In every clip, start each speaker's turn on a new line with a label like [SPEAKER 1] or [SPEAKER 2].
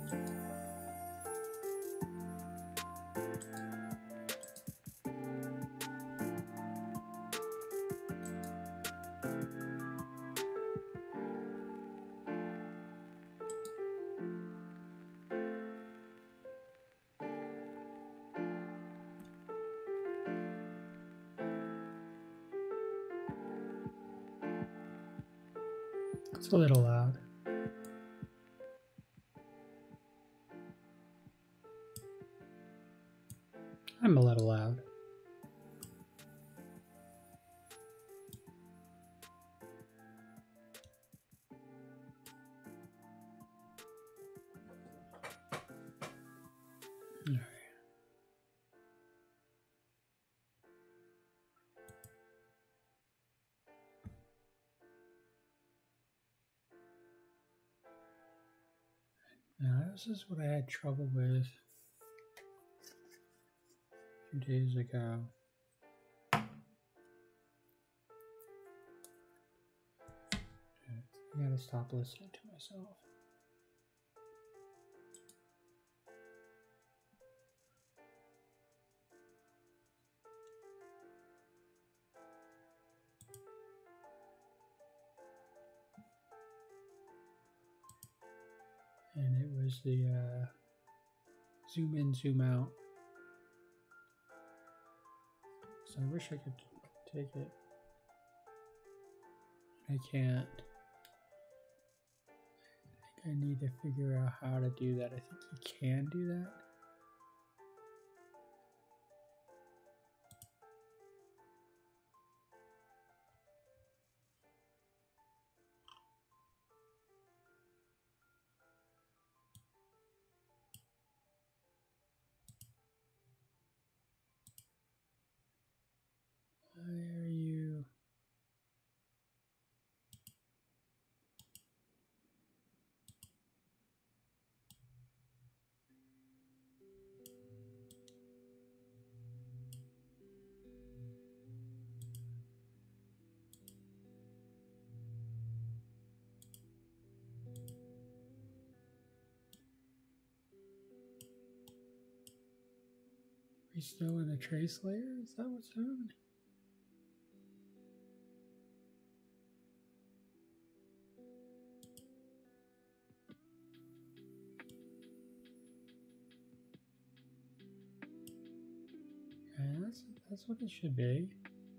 [SPEAKER 1] It's a little loud. I'm a little loud. All right. Now, this is what I had trouble with a few days ago. I gotta stop listening to myself. And it was the zoom in, zoom out. So I wish I could take it. I can't. I think I need to figure out how to do that. I think you can do that. Why are you? Are we still in a trace layer? Is that what's happening? Yeah, that's what it should be.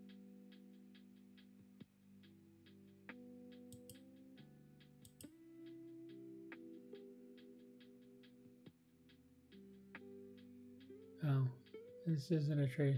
[SPEAKER 1] Oh, this isn't a trace.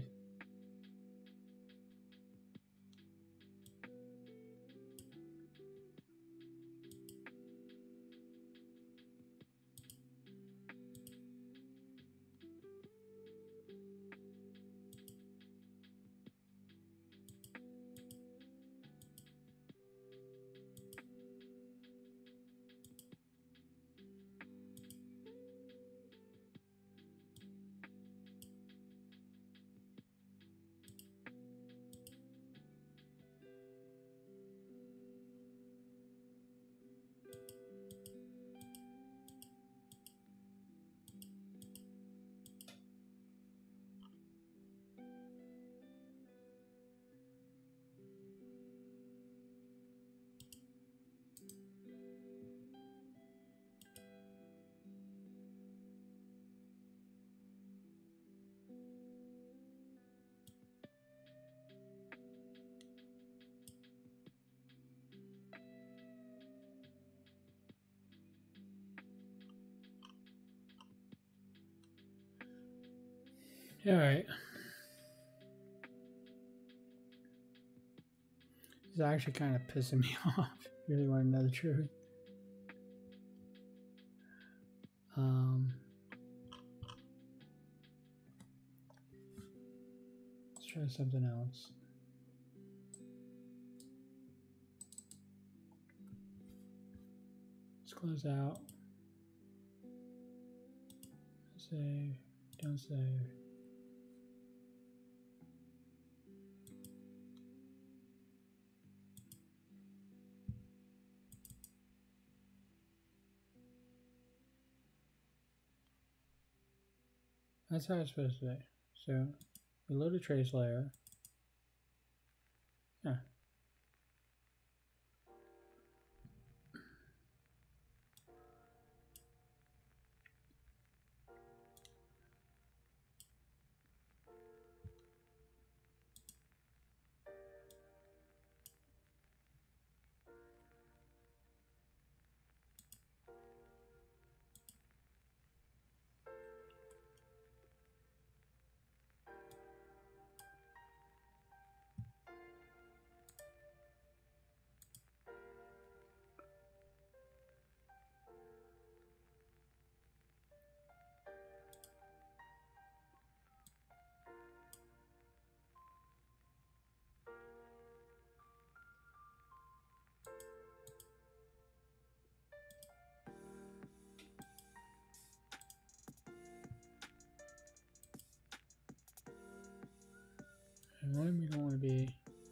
[SPEAKER 1] All right. It's actually kind of pissing me off. You really want to know the truth? Let's try something else. Let's close out. Save. Don't save. That's how it's supposed to be. So we load a trace layer. Yeah. And one we don't want to be.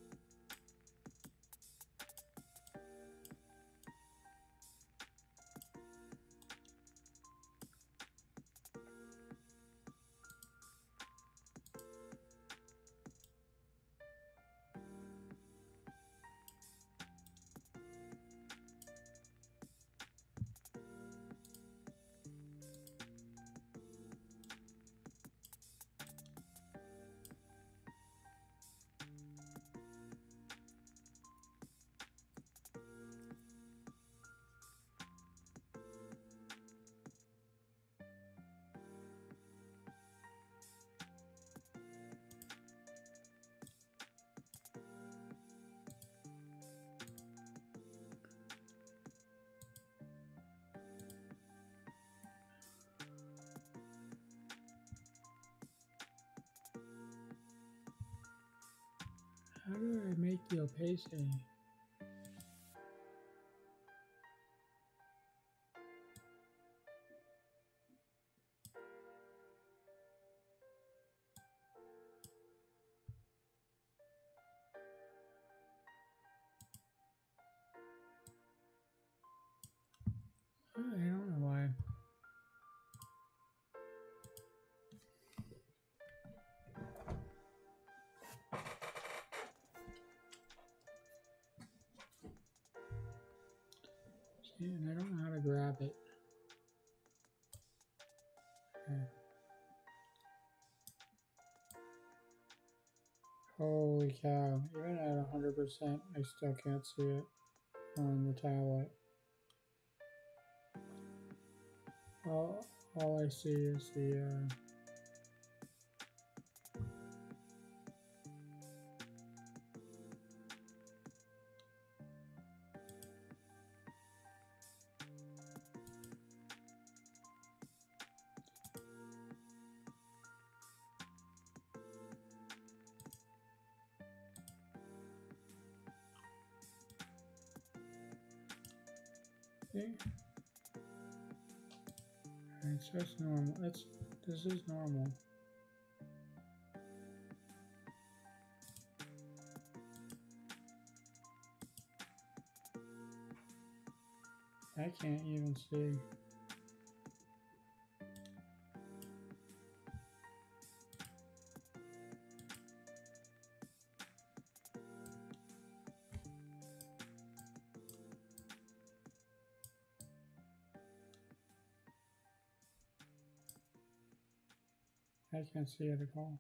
[SPEAKER 1] How do I make the opacity? I don't know why. See, and I don't know how to grab it. Okay. Holy cow, even at 100%, I still can't see it on the tablet. All I see is the see? Alright, so that's normal. This is normal. I can't even see. I can't see it at all.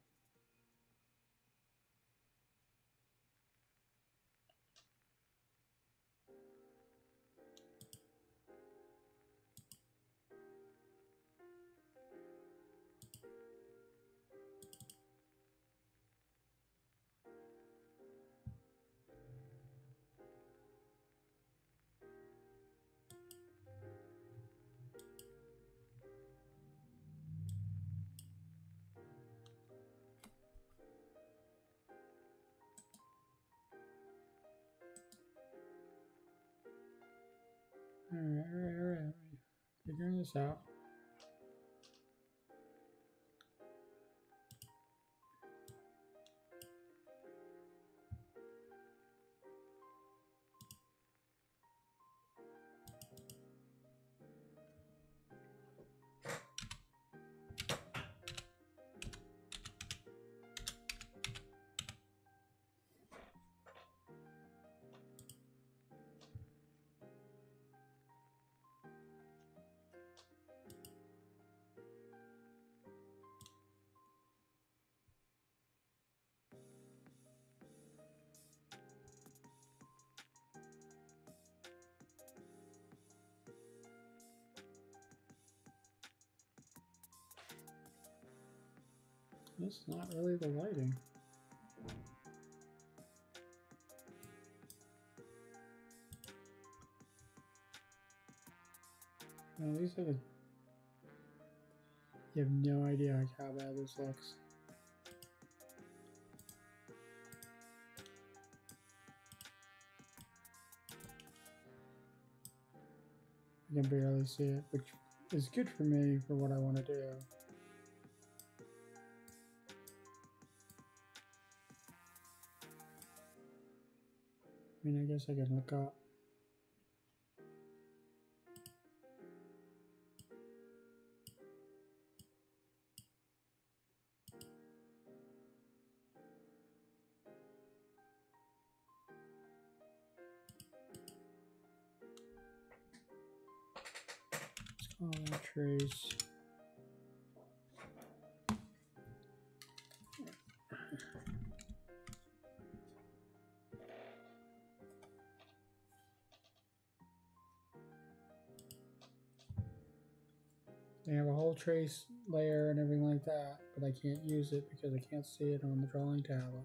[SPEAKER 1] Alright. Figuring this out. It's not really the lighting. At least I could. You have no idea how bad this looks. I can barely see it, which is good for me for what I want to do. I mean, I guess I can look up. Let's call that trace. They have a whole trace layer and everything like that, but I can't use it because I can't see it on the drawing tablet.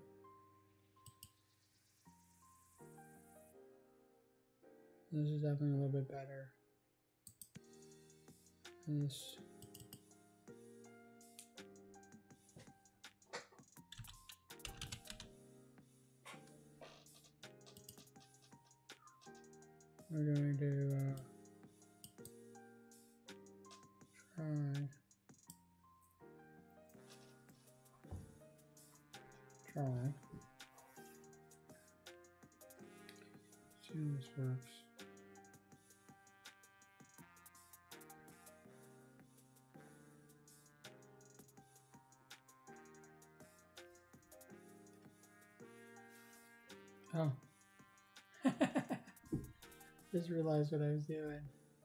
[SPEAKER 1] This is definitely a little bit better. This. We're going to try. See how this works. Oh. Just realized what I was doing.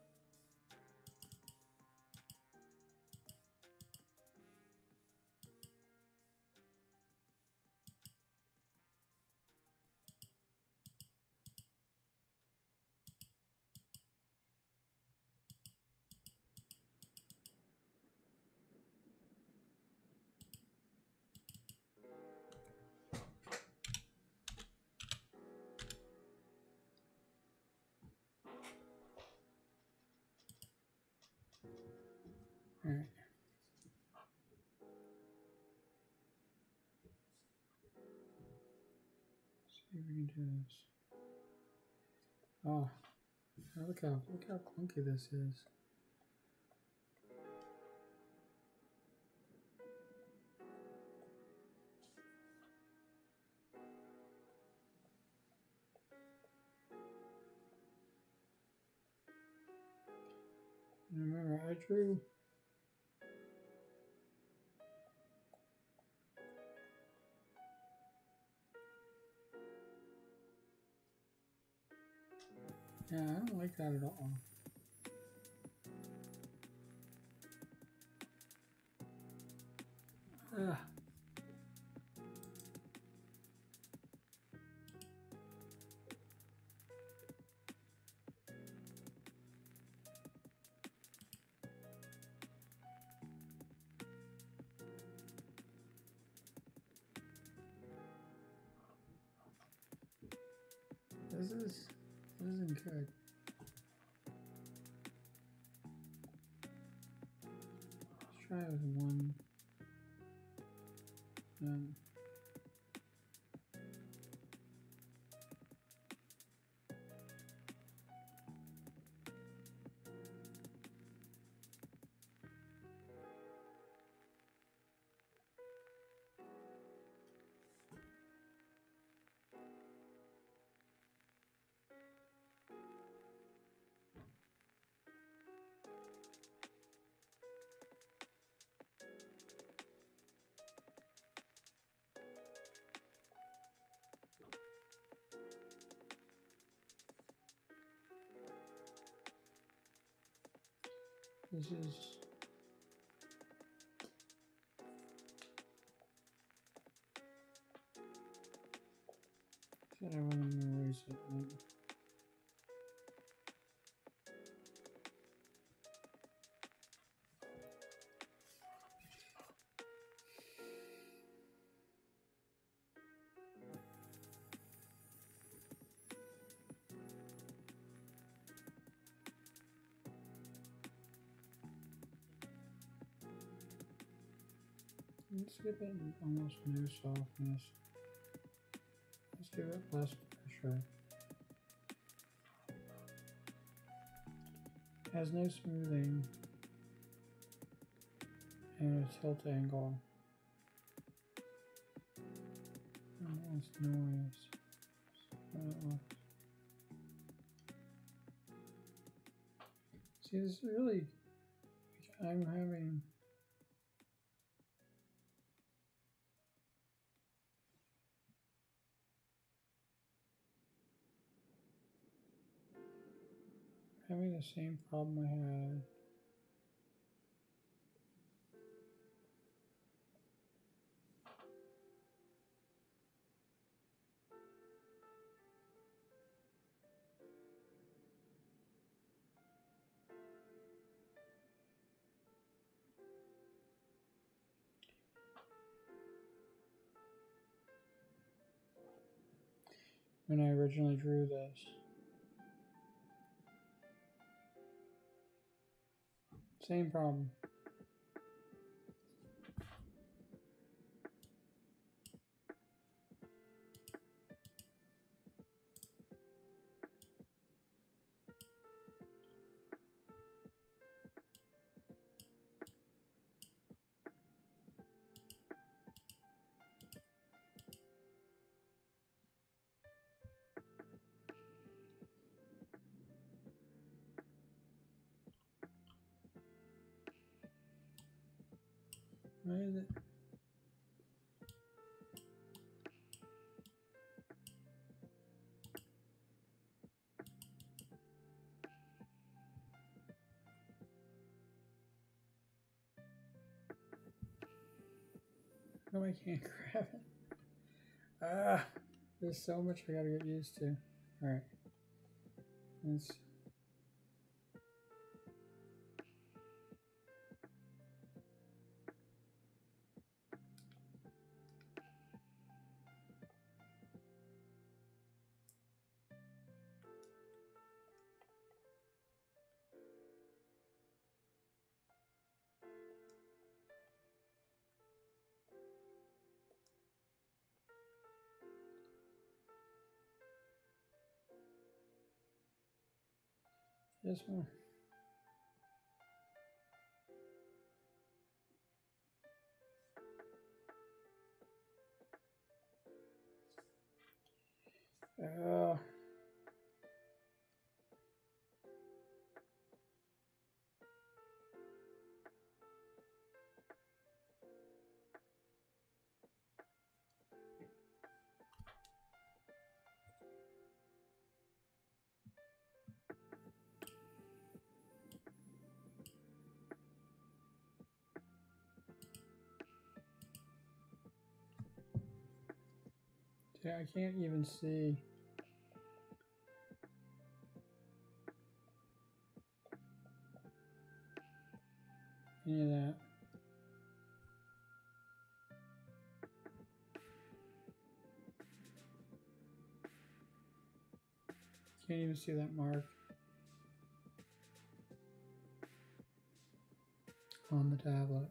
[SPEAKER 1] All right. See if we can do this. Oh, look how clunky this is. Remember, I drew. Yeah, I don't like that at all. Ugh. This isn't good. Let's try it with one. This is. Said I wasn't gonna erase it. Right? Let's give it almost no softness. Let's give it less pressure. It has no smoothing and a tilt angle. And less noise. See, this is really, I'm having the same problem I had. When I originally drew this. Same problem. Why is it? No, I can't grab it. Ah, there's so much I gotta get used to. Alright. Let's. This one. Uh, yeah, I can't even see any of that. Can't even see that mark on the tablet.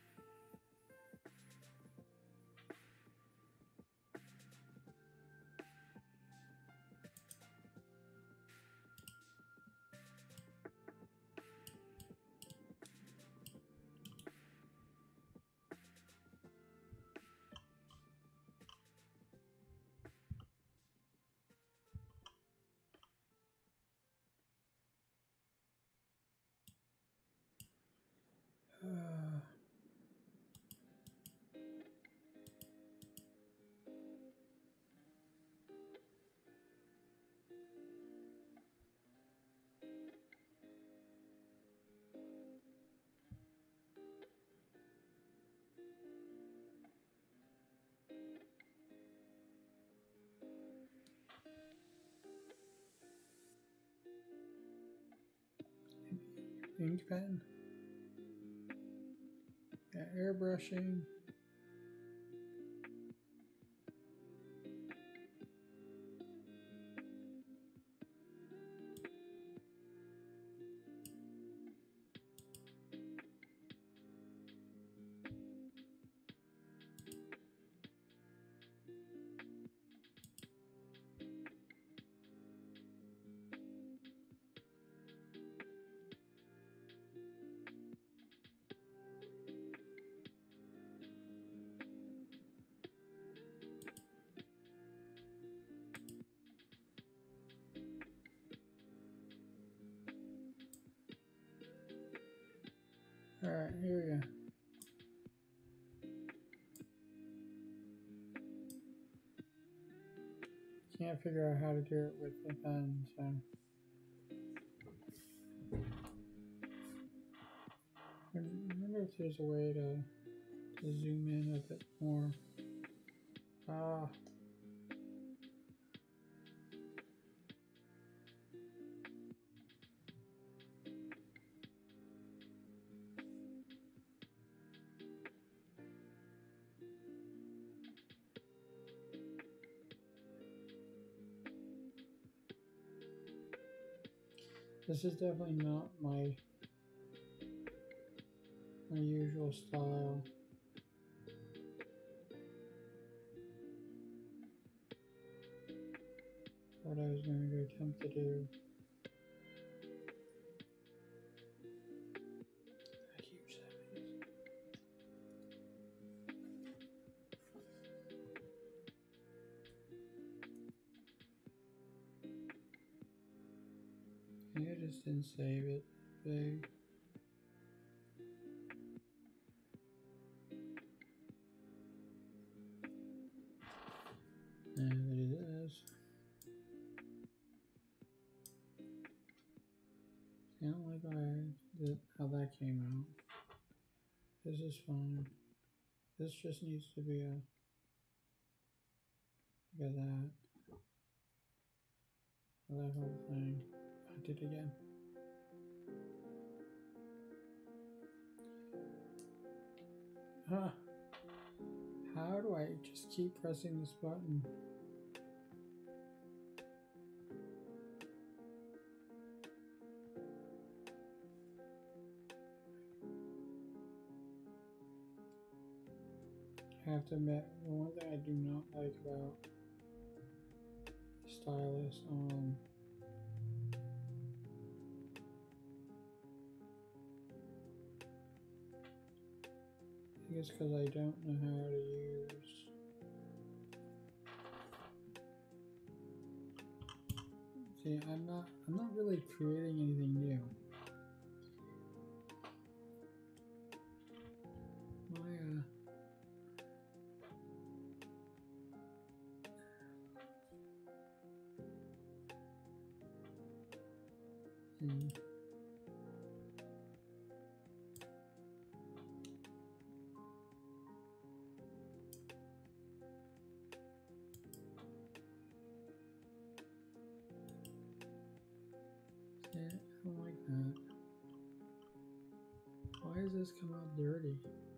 [SPEAKER 1] Ink pen. Yeah, airbrushing. Alright, here we go. Can't figure out how to do it with the pen, so. I wonder if there's a way to zoom in a bit more. Ah. This is definitely not my usual style. What I was going to attempt to do. How huge that is. Maybe I just didn't save it big. And it is. I don't like how that came out. This is fine. This just needs to be a. Look at that. That whole thing. I did it again. Huh. How do I just keep pressing this button? I have to admit, the one thing I do not like about the stylus I think it's because I don't know how to use. See, I'm not really creating anything new. Yeah, I don't like that. Why does this come out dirty?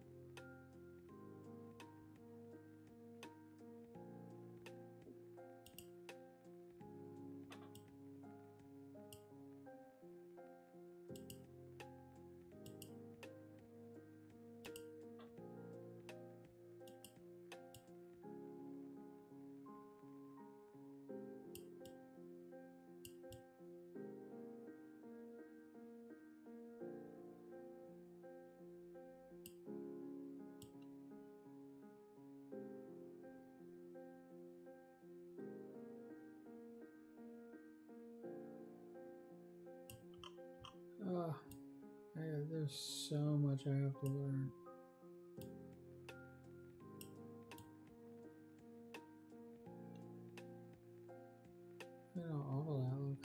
[SPEAKER 1] Oh, there's so much I have to learn. Look at how awful that looks.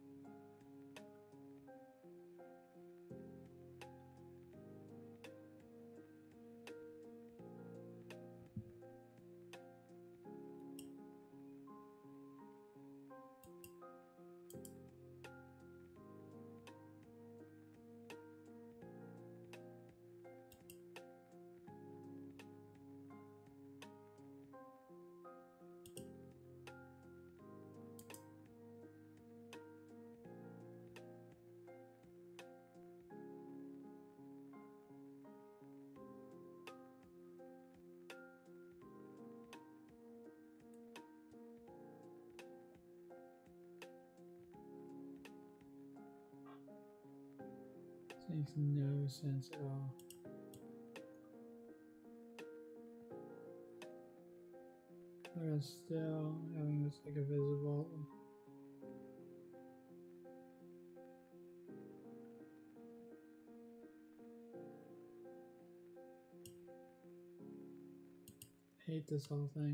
[SPEAKER 1] This makes no sense at all. We're still having this like a visible. hate this whole thing.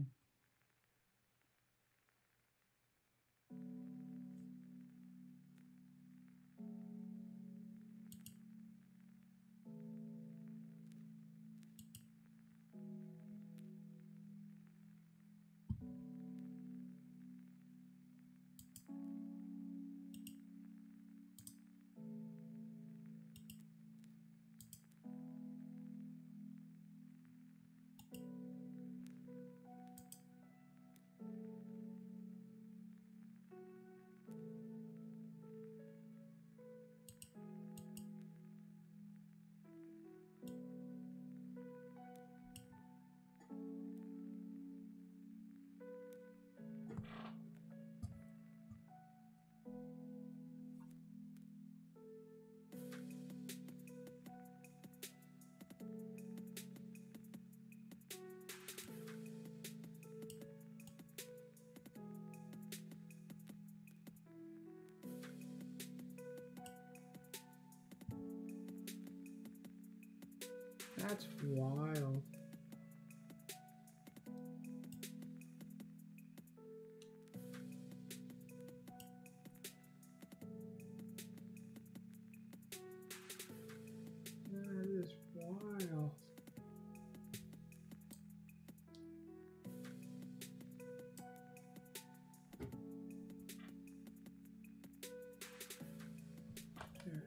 [SPEAKER 1] That's wild. That is wild. There.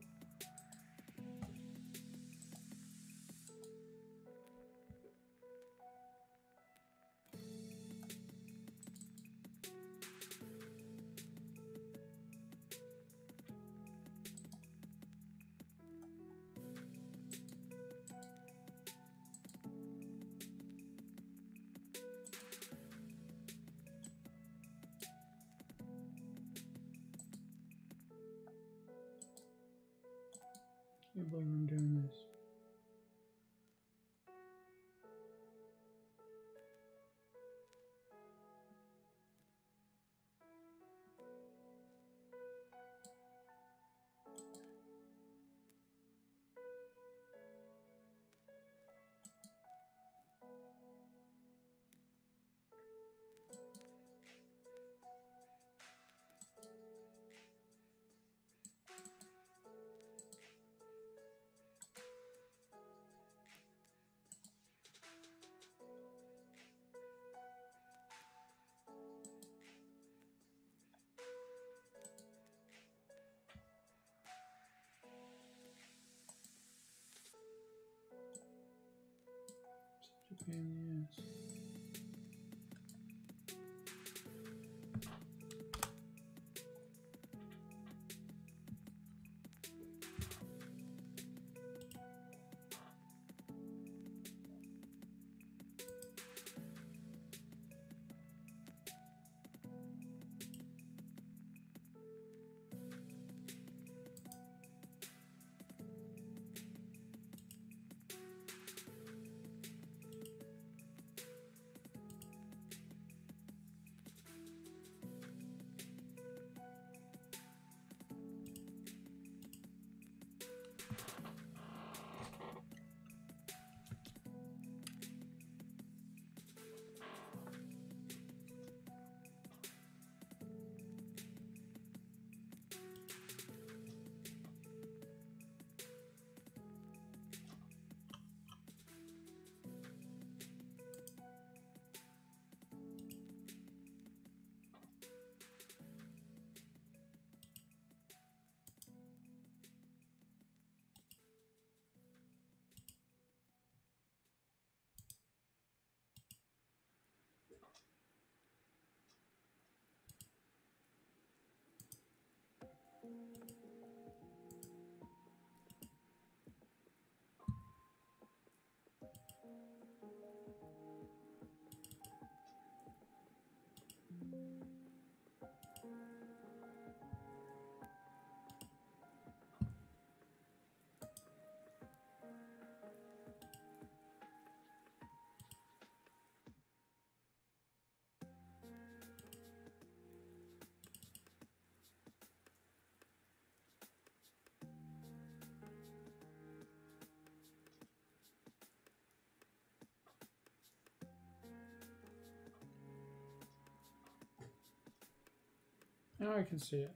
[SPEAKER 1] Can't believe I'm doing this. Such a pain in the ass. Now I can see it.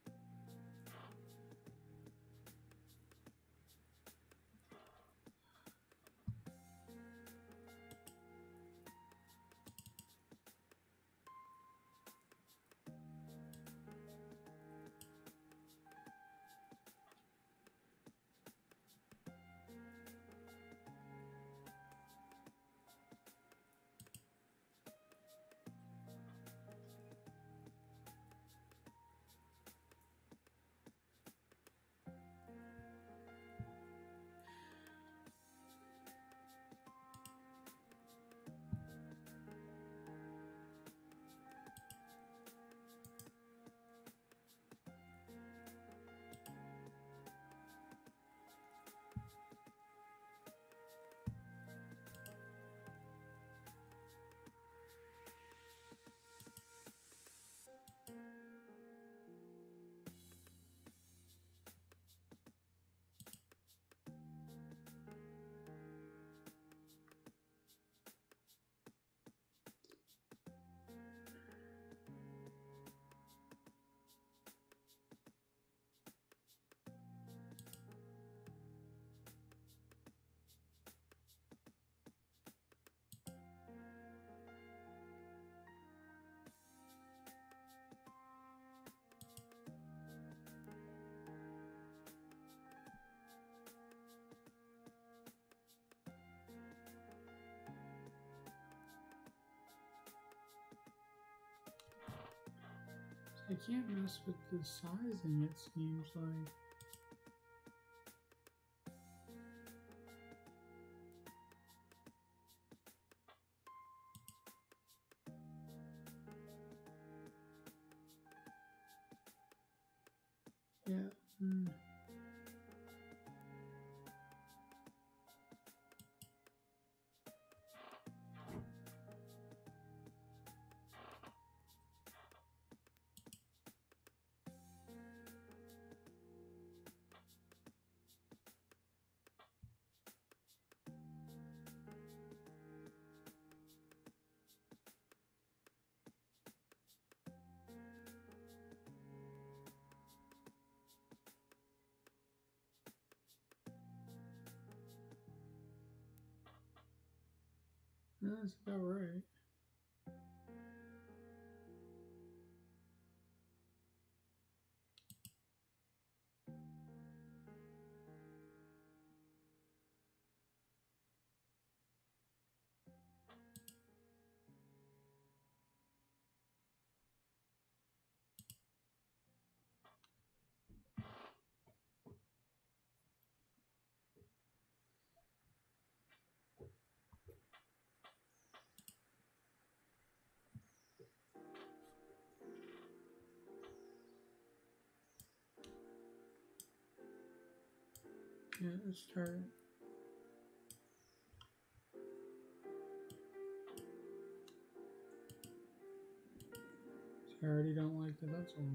[SPEAKER 1] I can't mess with the sizing, it seems like. Yeah. That's about right. Yeah, let's start. I already don't like that. That's all.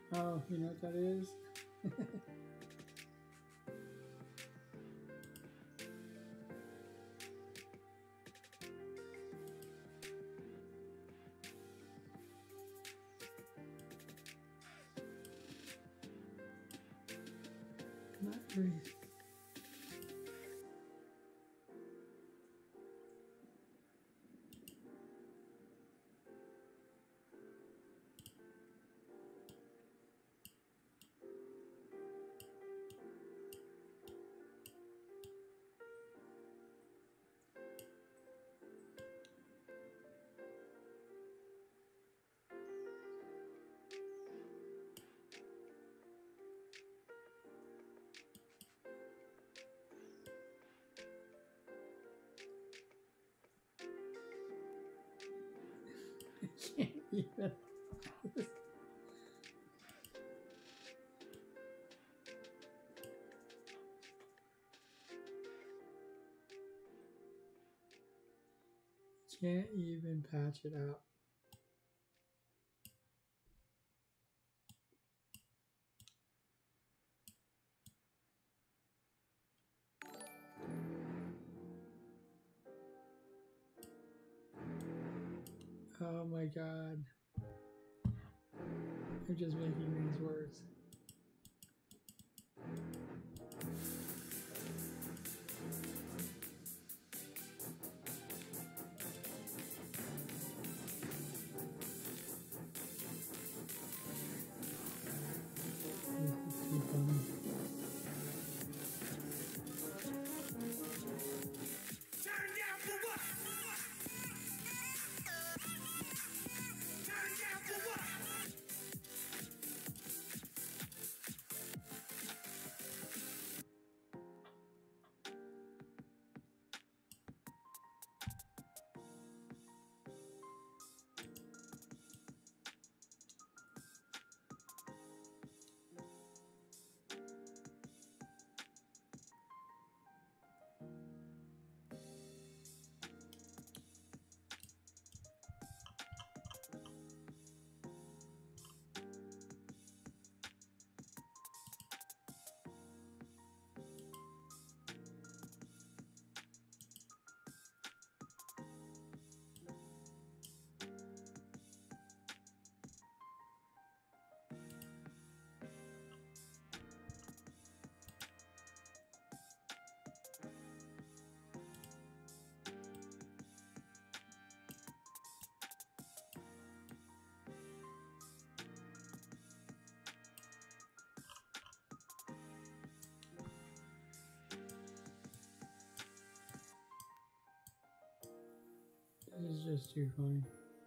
[SPEAKER 1] Oh, you know what that is? Not breathe. Can't even. Can't even patch it out. Oh my god. I'm just making things worse. This is too funny.
[SPEAKER 2] Turn down for what? Turn down for what?
[SPEAKER 1] This is just too funny.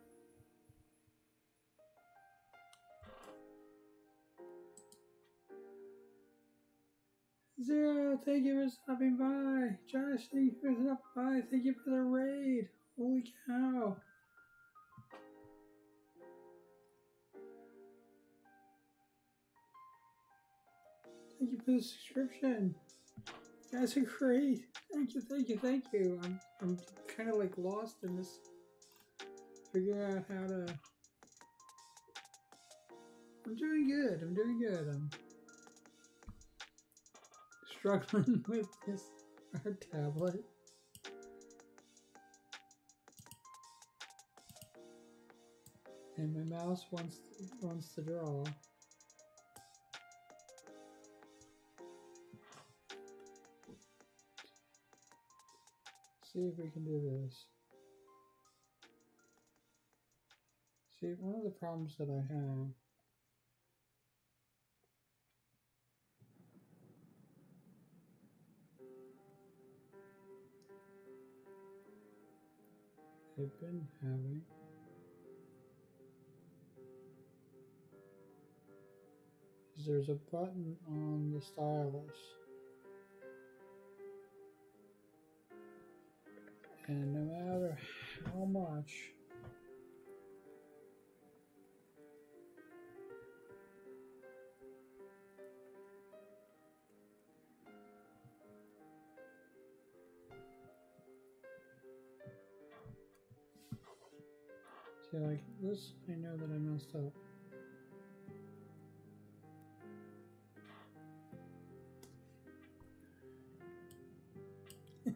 [SPEAKER 1] Zero, thank you for stopping by. Josh, thank you for stopping by. Thank you for the raid. Holy cow. Thank you for the subscription. You guys are great. Thank you, thank you, thank you. I'm kind of like lost in this, figuring out how to. I'm doing good. I'm doing good. I'm struggling with this our tablet. And my mouse wants to draw. See if we can do this. See, one of the problems that I have I've been having is there's a button on the stylus, and no matter how much see, like this, I know that I messed up.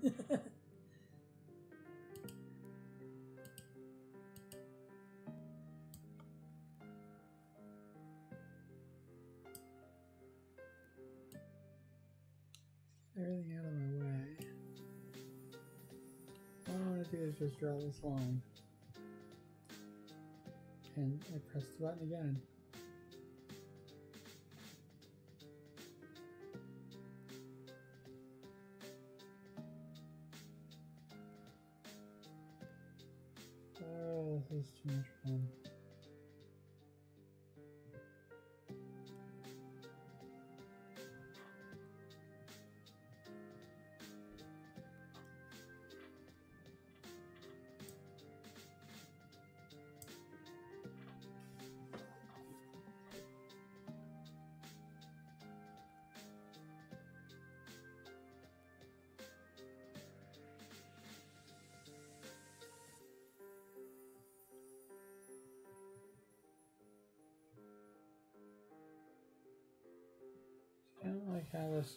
[SPEAKER 1] Everything out of my way. All I want to do is just draw this line. And I press the button again. Oh, this is too much fun. I don't like how this.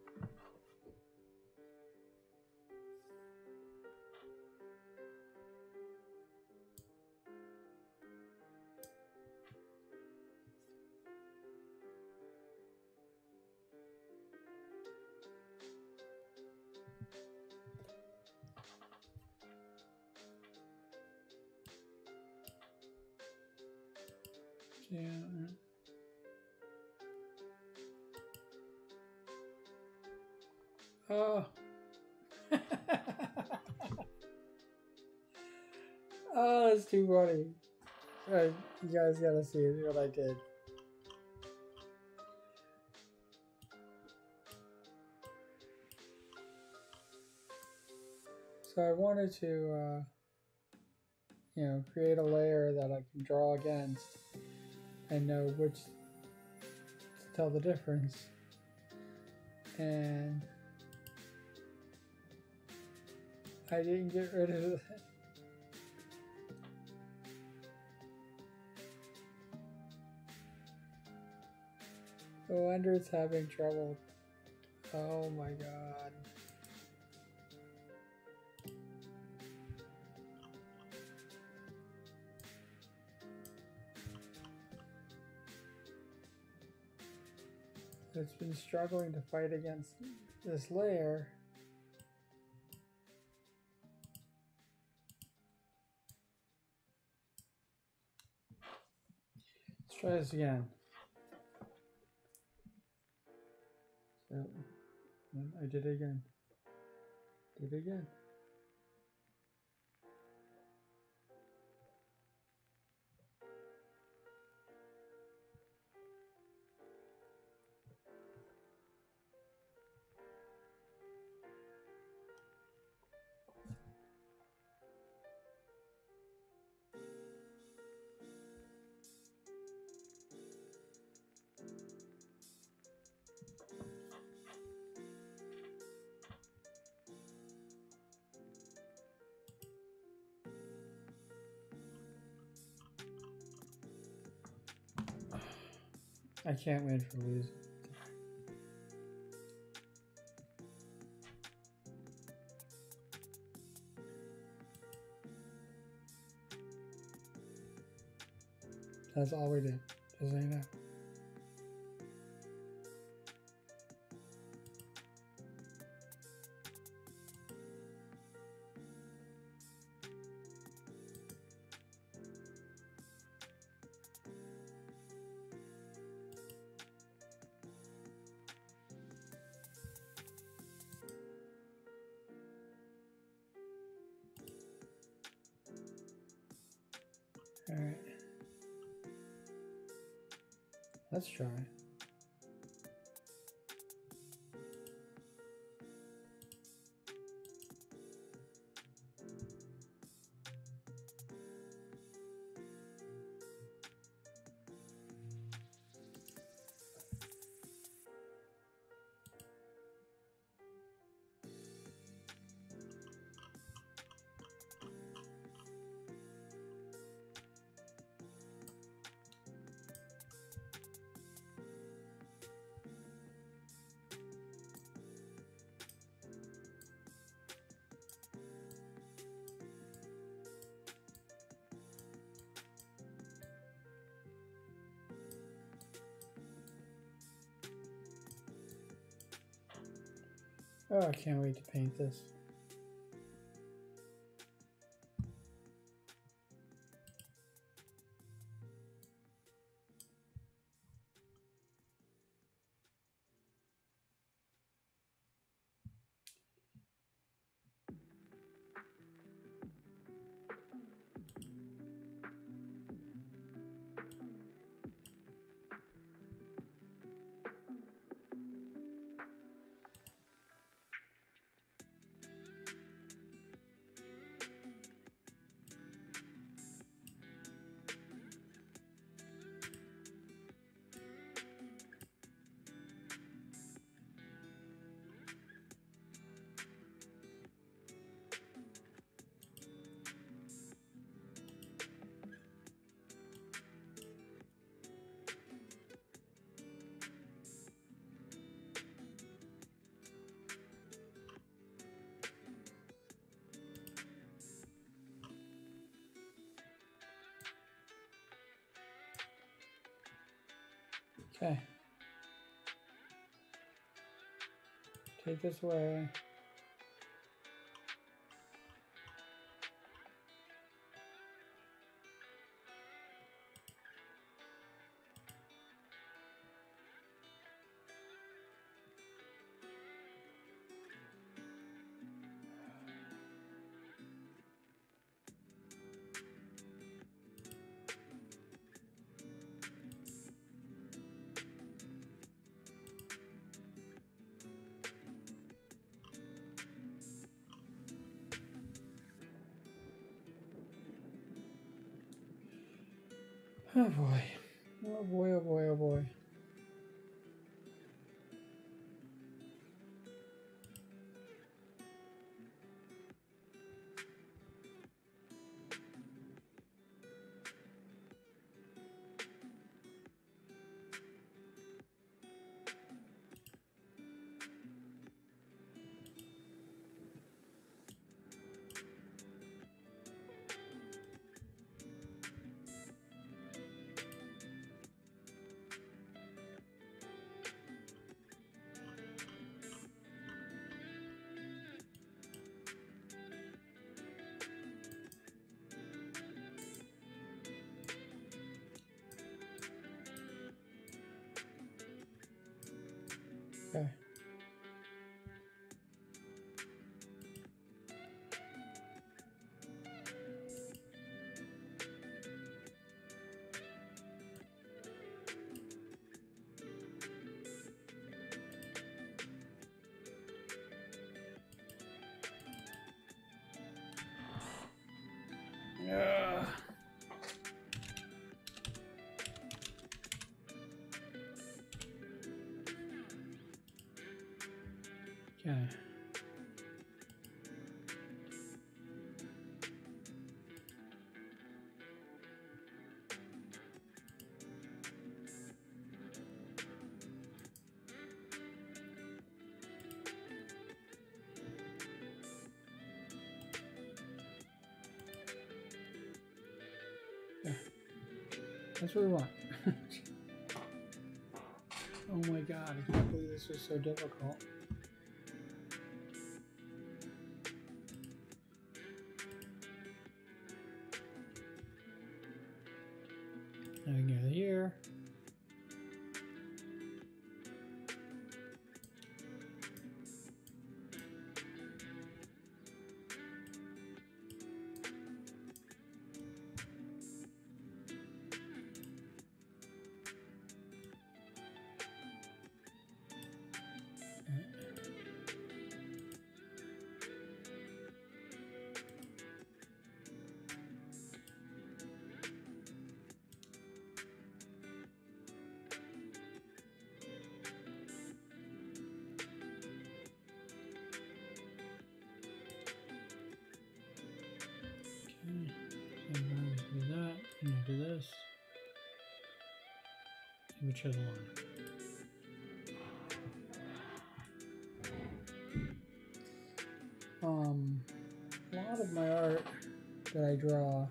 [SPEAKER 1] Yeah. Oh. Oh, that's too funny. You guys gotta see what I did. So I wanted to, create a layer that I can draw against and know which to tell the difference. And I didn't get rid of it. No wonder it's having trouble. Oh my god. It's been struggling to fight against this layer. Let's try this again. So, I did it again. Did it again. I can't wait for losing. That's all we did. Just so you know. All right. Let's try. Oh, I can't wait to paint this. Okay. Take this away. Oh boy. Oh boy, oh boy, oh boy. Okay. Yeah. Okay. Yeah. That's what we want. Oh my god, I can't believe this was so difficult. I can get it here. Okay. I'm going to do that. I'm going to do this. Which other one? A lot of my art that I draw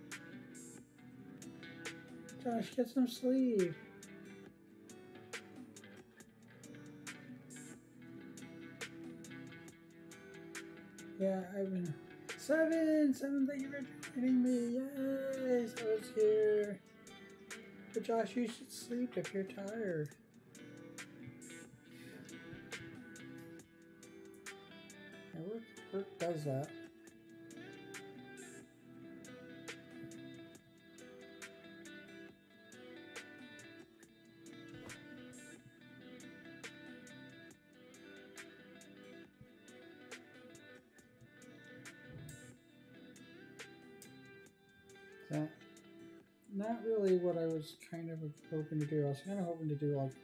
[SPEAKER 1] Josh, get some sleep. I've been Seven. Thank you for joining me. Yay! So it's here. But Josh, you should sleep if you're tired. Yeah, work does that. That not really what I was kind of hoping to do. I was kind of hoping to do like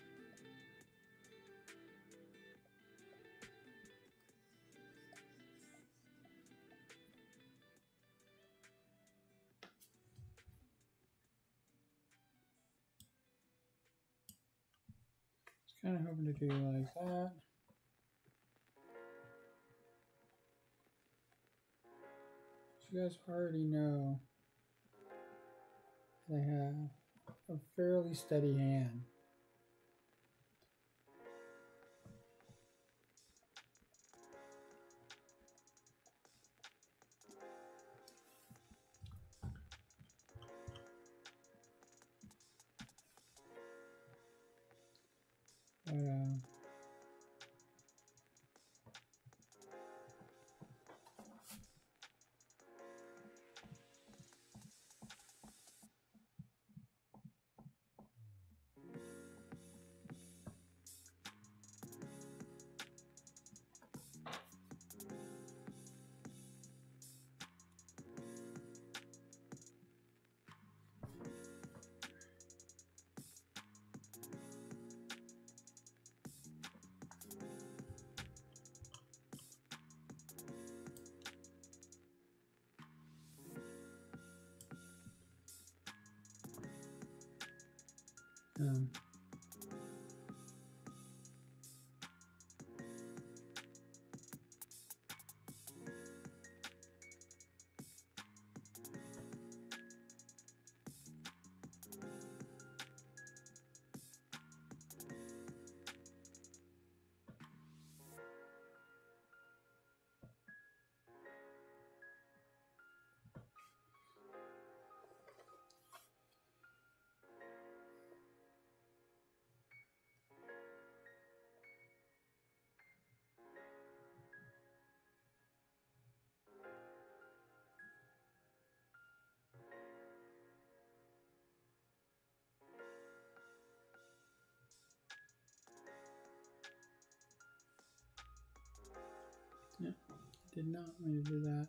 [SPEAKER 1] that. So you guys already know I have a fairly steady hand. But, yeah, did not mean to do that.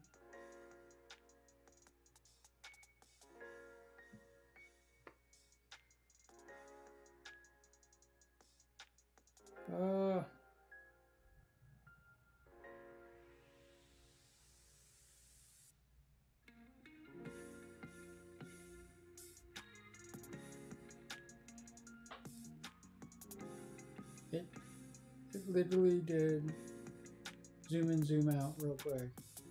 [SPEAKER 1] It literally did zoom in, zoom out real quick.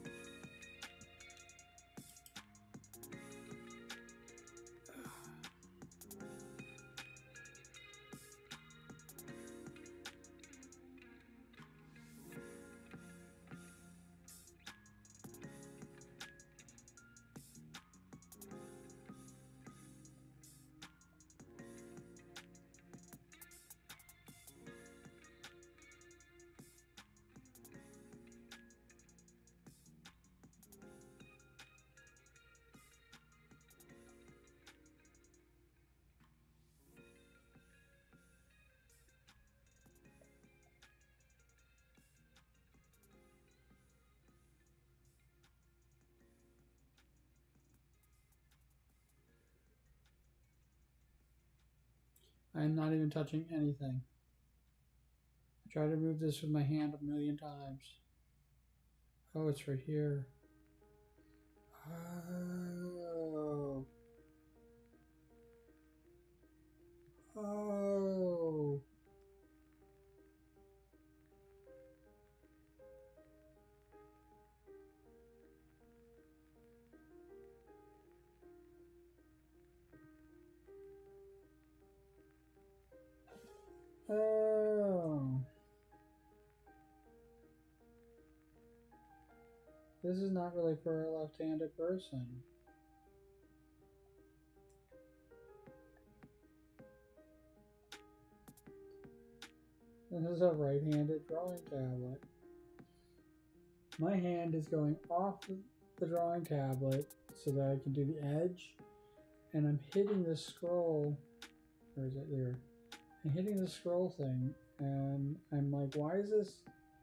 [SPEAKER 1] I'm not even touching anything. I tried to move this with my hand a million times. Oh, it's right here. Oh. Oh. Oh. This is not really for a left-handed person. This is a right-handed drawing tablet. My hand is going off the drawing tablet so that I can do the edge, and I'm hitting the scroll. Where is it here? I'm hitting the scroll thing, and I'm like, why is this?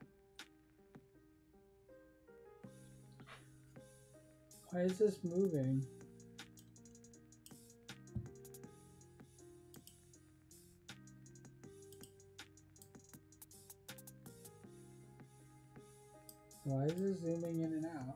[SPEAKER 1] Why is this moving? Why is it zooming in and out?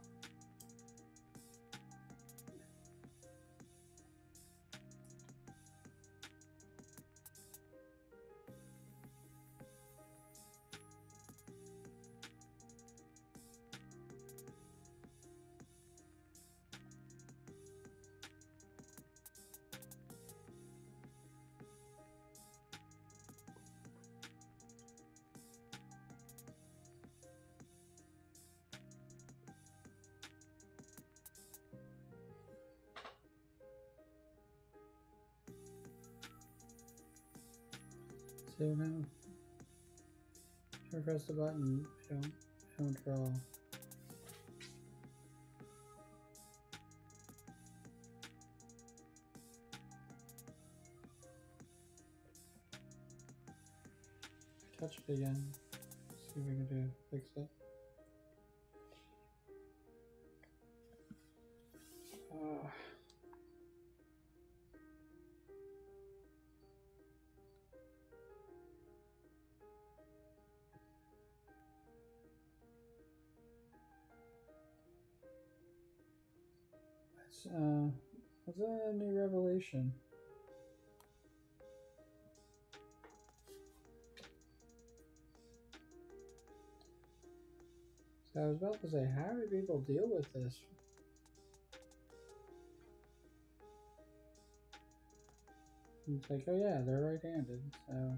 [SPEAKER 1] So now, if I press the button, I don't draw. Touch it again. See what we can do. Fix it. What's a new revelation? So I was about to say, how do people deal with this? It's like, oh yeah, they're right-handed, so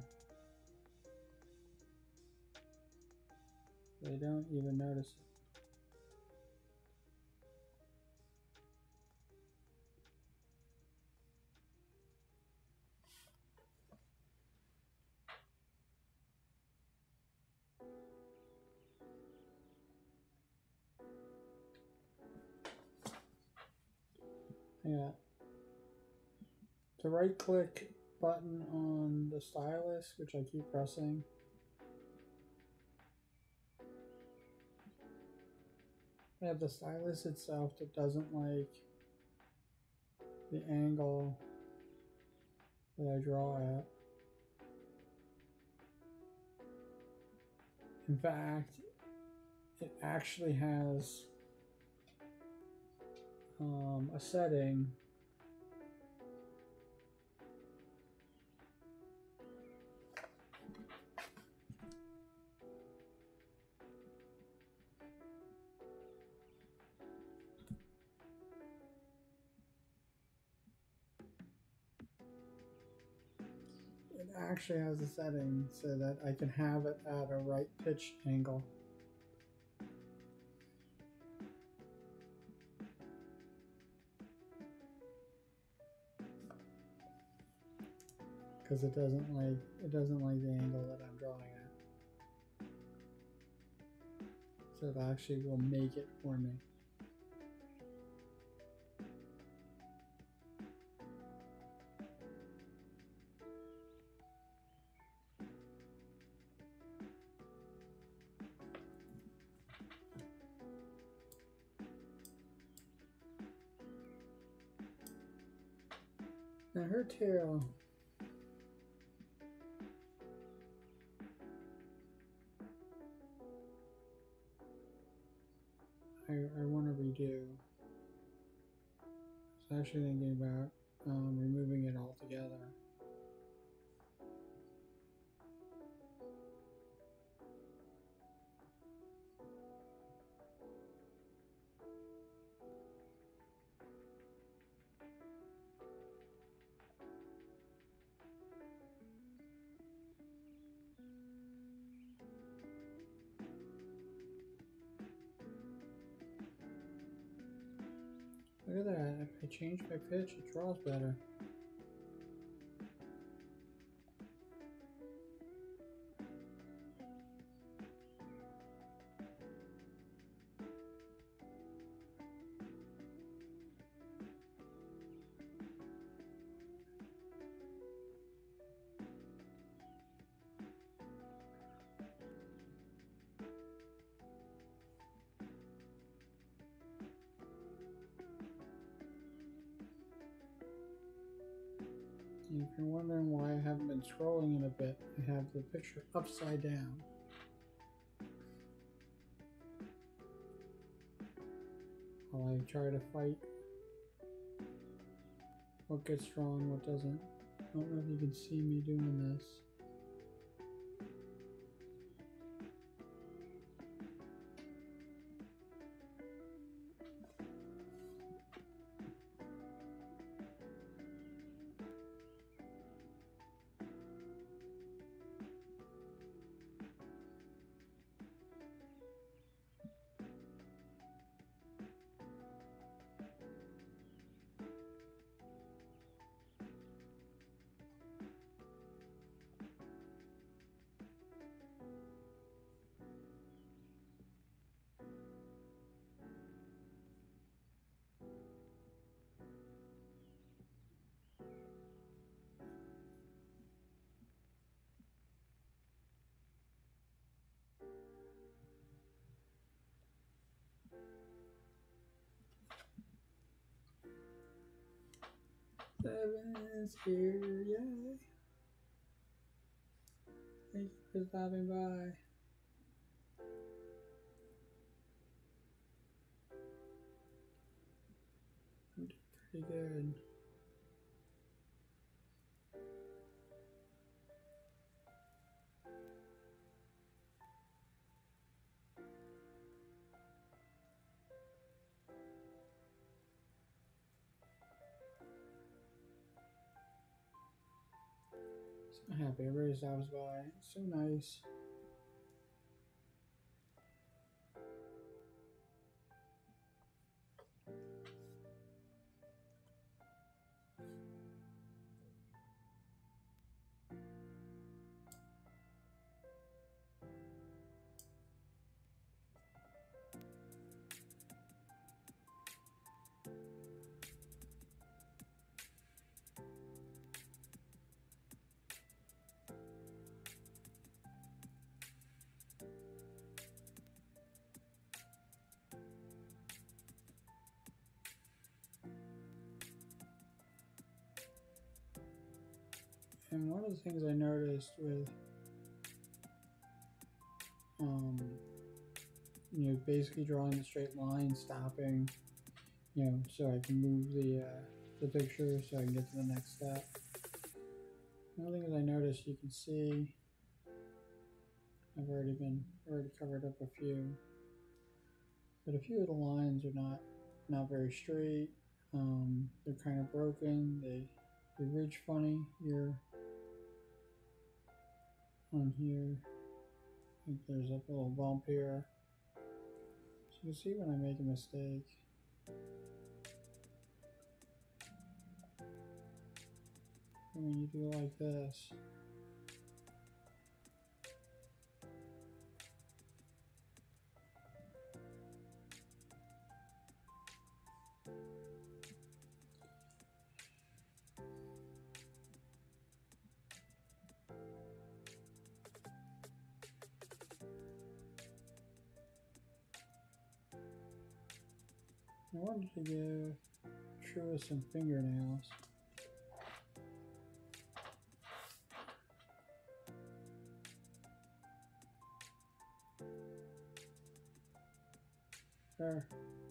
[SPEAKER 1] they don't even notice it. Yeah. The right-click button on the stylus, which I keep pressing. I have the stylus itself that doesn't like the angle that I draw at. In fact, it actually has a setting so that I can have it at a right pitch angle. Because it doesn't like the angle that I'm drawing at. So it actually will make it for me. Now her tail, I want to redo. I was actually thinking about removing it altogether. Look at that. If I change my pitch, it draws better. If you're wondering why I haven't been scrolling in a bit, I have the picture upside down. While I try to fight what gets drawn, what doesn't. I don't know if you can see me doing this. Seven's here, yay! Thank you for stopping by. I'm doing pretty good. So happy everybody stops by. It's so nice. And one of the things I noticed with, basically drawing a straight line, stopping, so I can move the picture so I can get to the next step. One of the things I noticed, you can see, I've already covered up a few, but a few of the lines are not very straight. They're kind of broken. They ridge funny here. On here, I think there's a little bump here. So you can see when I make a mistake. And when you do like this, I wanted to give Trua some fingernails. There.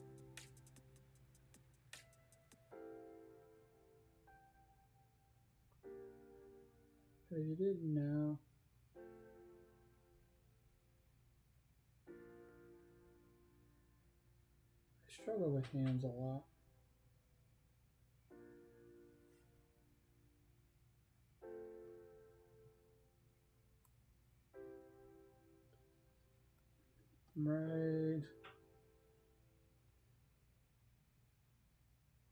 [SPEAKER 1] But if you didn't know, I struggle with hands a lot. Right.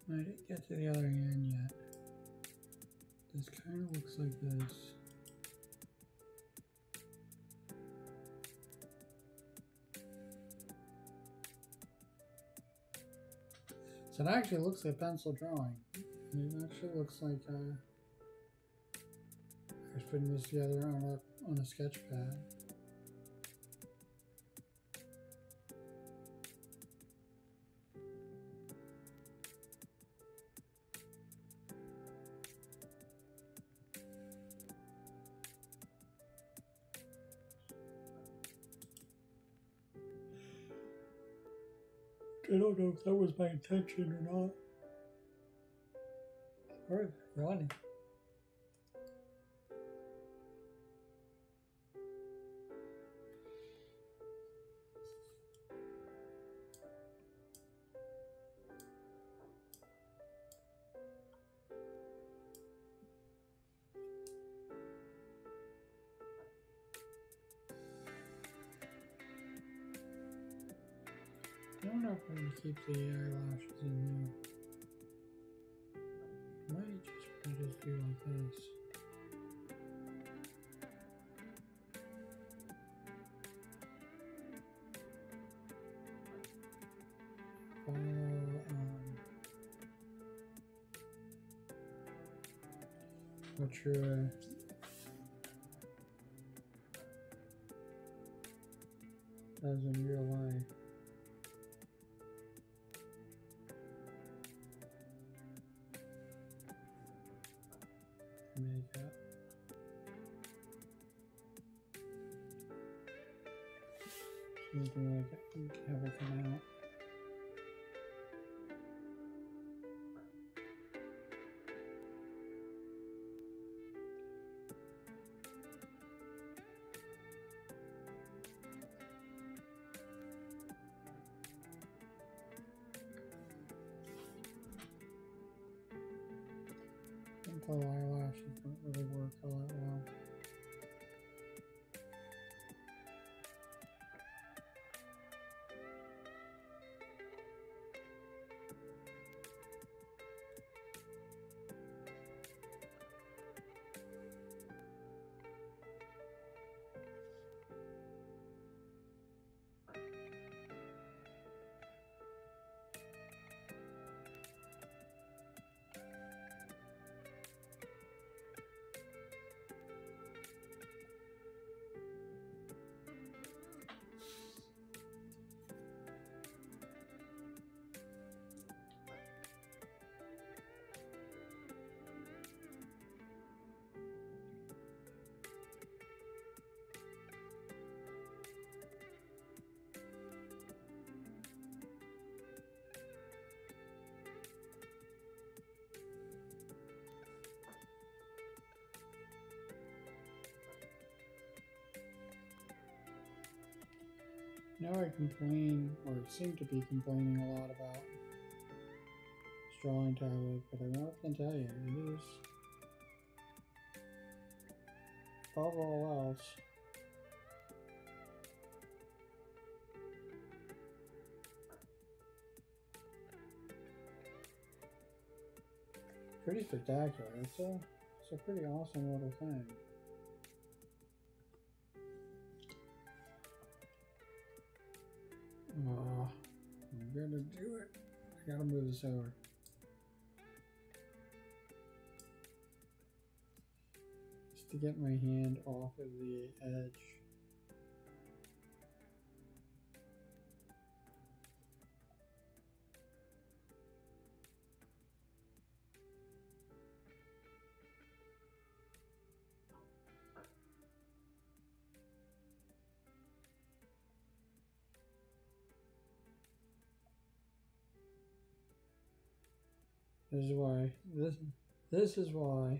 [SPEAKER 1] I didn't get to the other hand yet. This kind of looks like this. So it actually looks like pencil drawing. It actually looks like I was putting this together on a sketch pad. I don't know if that was my intention or not. Sorry, running. I don't know if I'm going to keep the eyelashes in there. Might just do like this. Follow Trua does in real life. Makeup. Something like have it come out. The eyelashes don't really work all that well. Now I complain, or seem to be complaining a lot about this drawing tablet, but I want to tell you, it is, above all else, pretty spectacular. It's a pretty awesome little thing. Oh, I'm gonna do it. I gotta move this over. Just to get my hand off of the edge. This is why this is why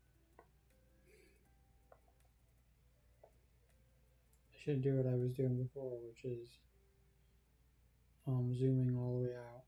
[SPEAKER 1] I should do what I was doing before, which is zooming all the way out.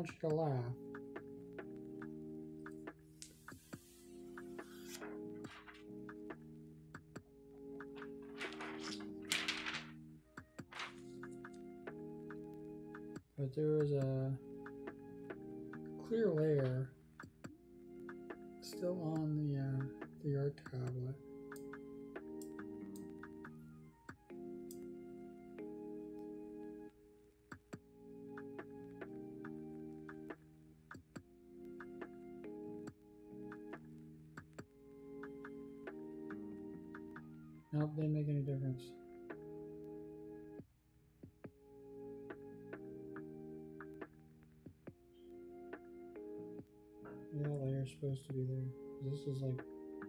[SPEAKER 1] you to laugh. But there was a clear layer still on the art tablet. Nope, didn't make any difference. Yeah, that layer's supposed to be there. This is like...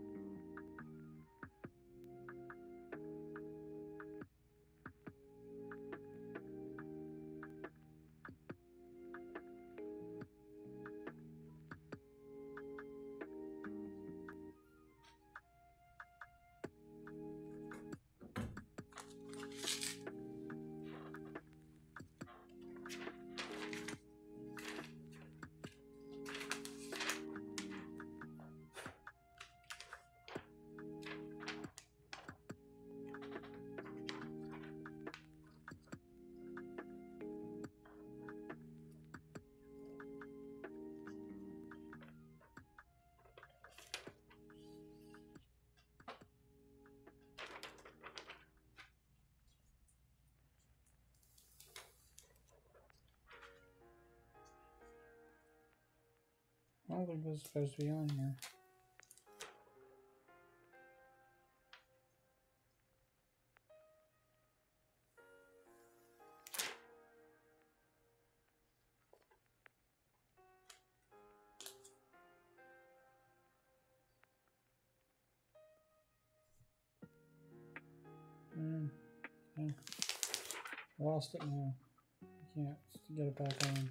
[SPEAKER 1] I don't think this is supposed to be on here. Yeah. Lost it now. I can't get it back on.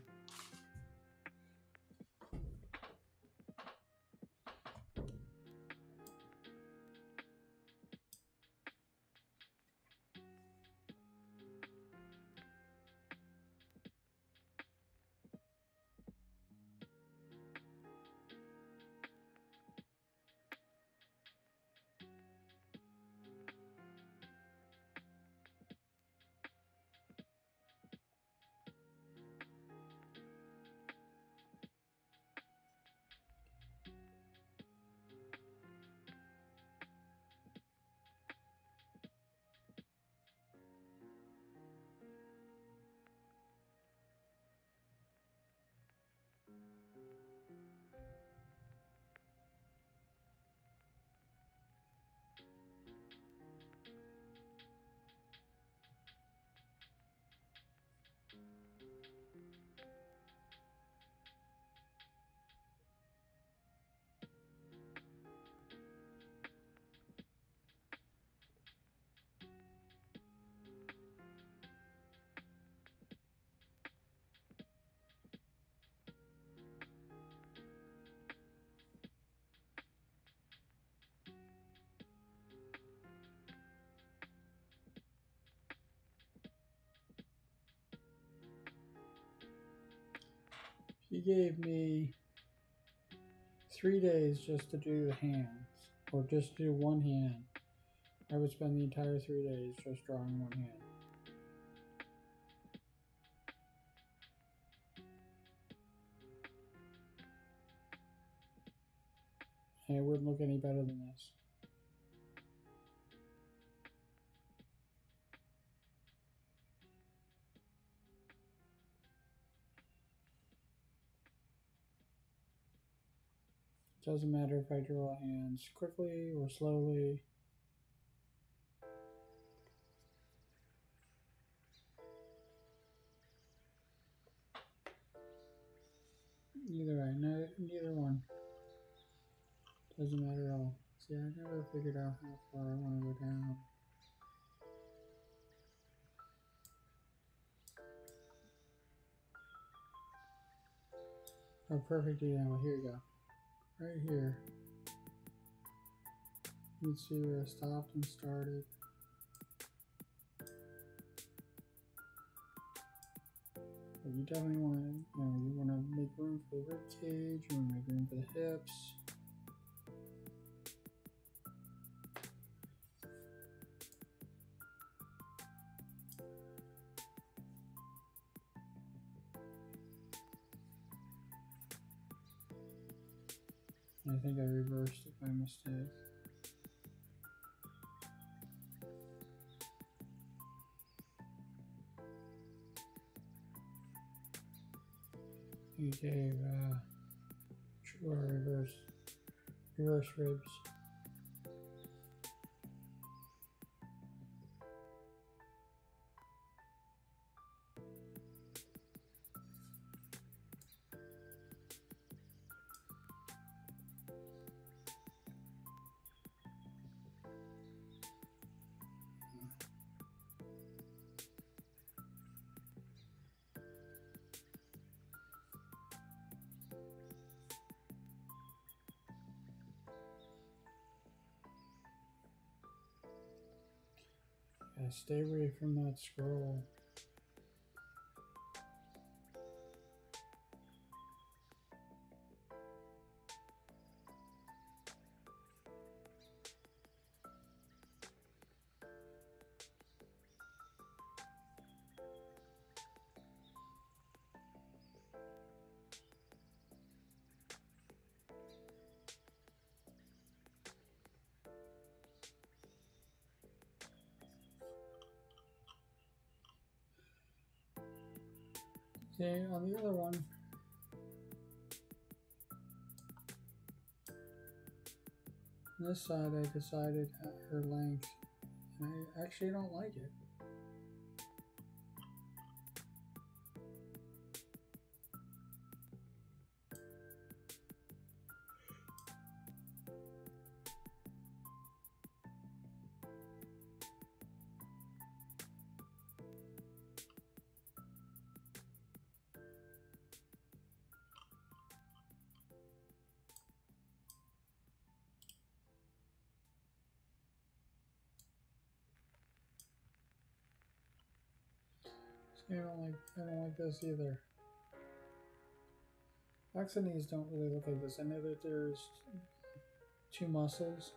[SPEAKER 1] He gave me 3 days just to do the hands, or just do one hand. I would spend the entire 3 days just drawing one hand. And it wouldn't look any better than this. Doesn't matter if I draw hands quickly or slowly. Either way, no, neither one. Doesn't matter at all. See, I never figured out how far I want to go down. Oh, perfect example. Here you go. Right here. You can see where I stopped and started. But you definitely want to, you want to make room for the rib cage. You want to make room for the hips. I think I reversed it by mistake. You gave Trua reverse ribs. Yeah, stay away from that scroll. Okay, on the other one, this side I decided her length, and I actually don't like it. I don't like this either. Oxa knees don't really look like this. I know that there's two muscles.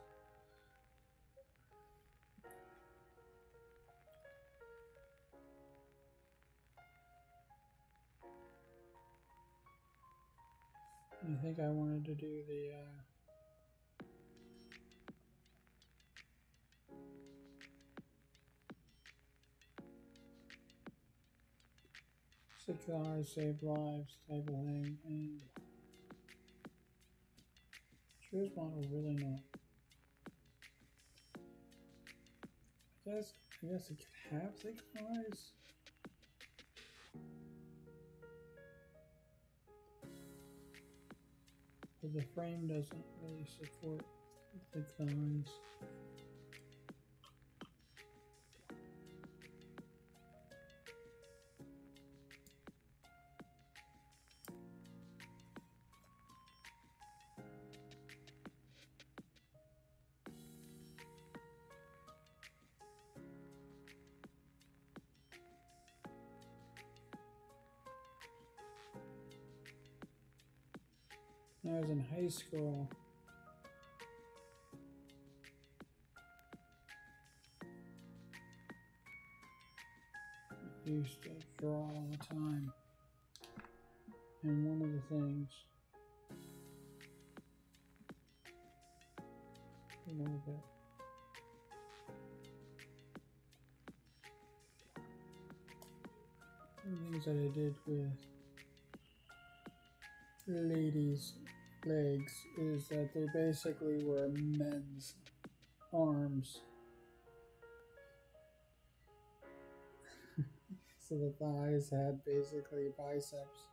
[SPEAKER 1] I think I wanted to do the 6 eyes save lives type of thing, and Trua's model really not. I guess it could have 6 eyes. But the frame doesn't really support 6 eyes. When I was in high school, I used to draw all the time. And one of the things, a little bit, one of the things that I did with ladies' legs is that they basically were men's arms. So the thighs had basically biceps.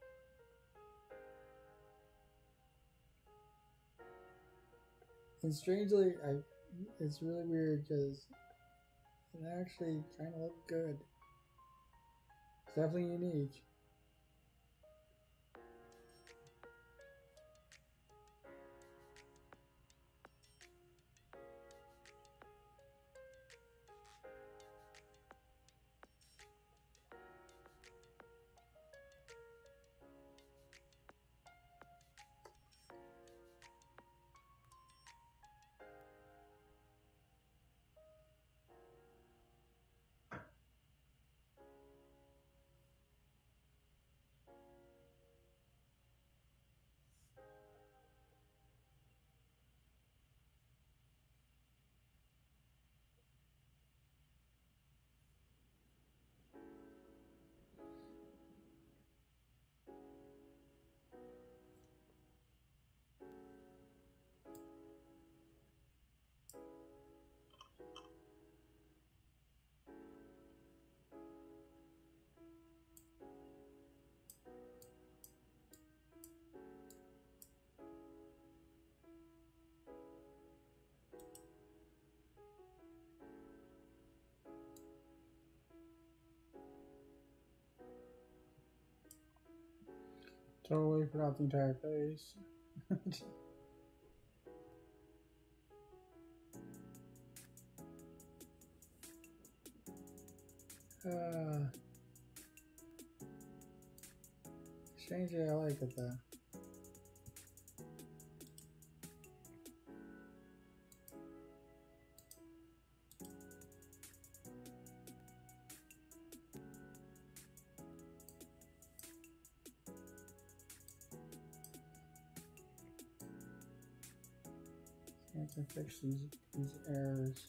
[SPEAKER 1] And strangely, it's really weird because it actually kind of looked good. It's definitely unique. Totally forgot the entire face. Strangely, I like it though. I can fix these errors.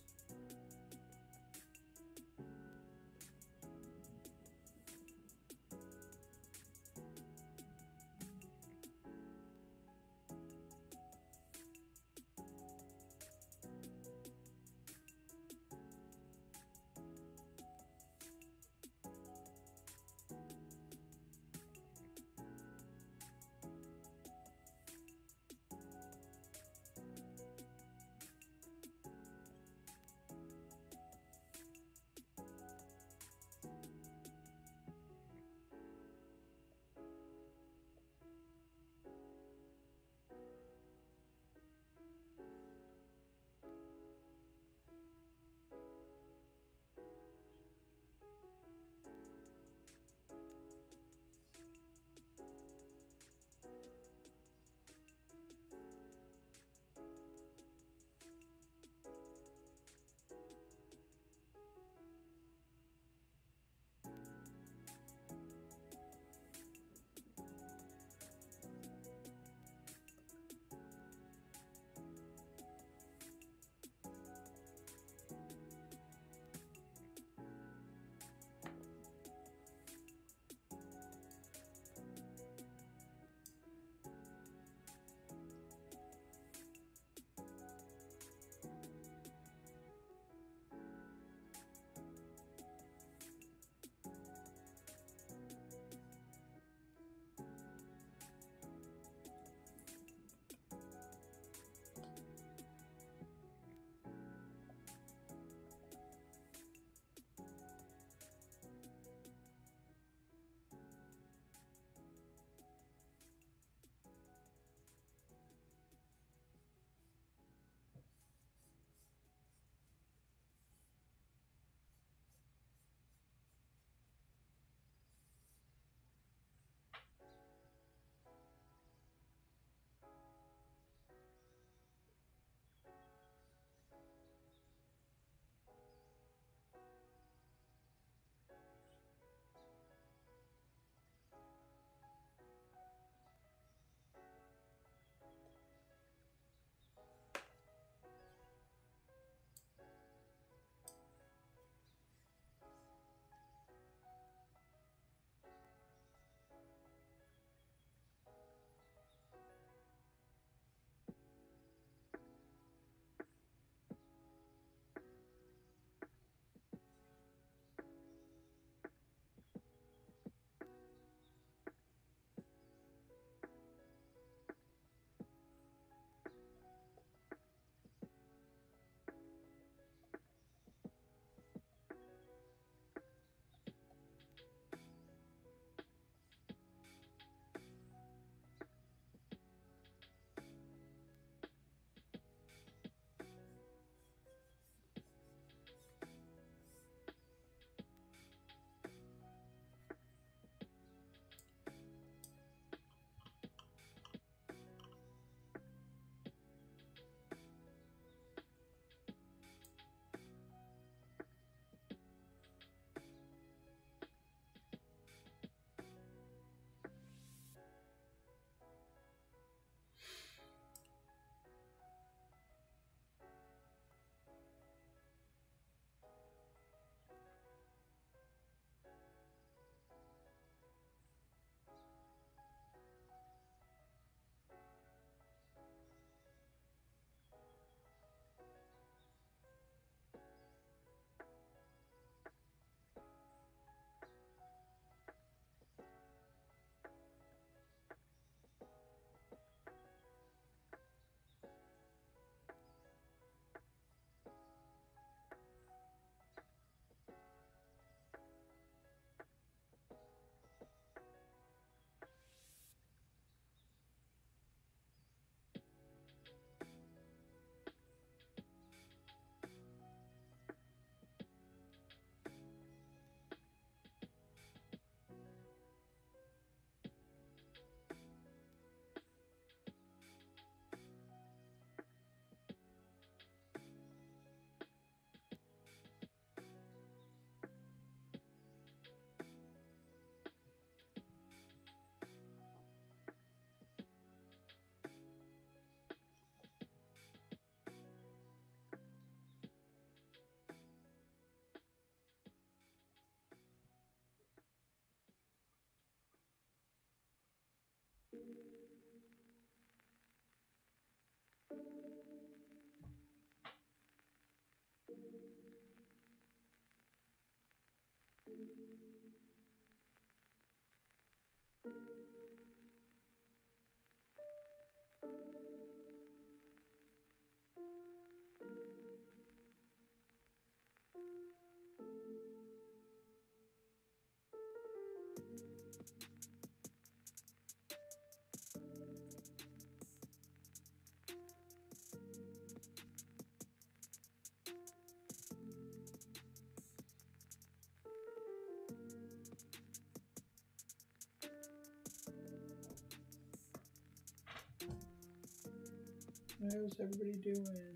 [SPEAKER 1] How's everybody doing?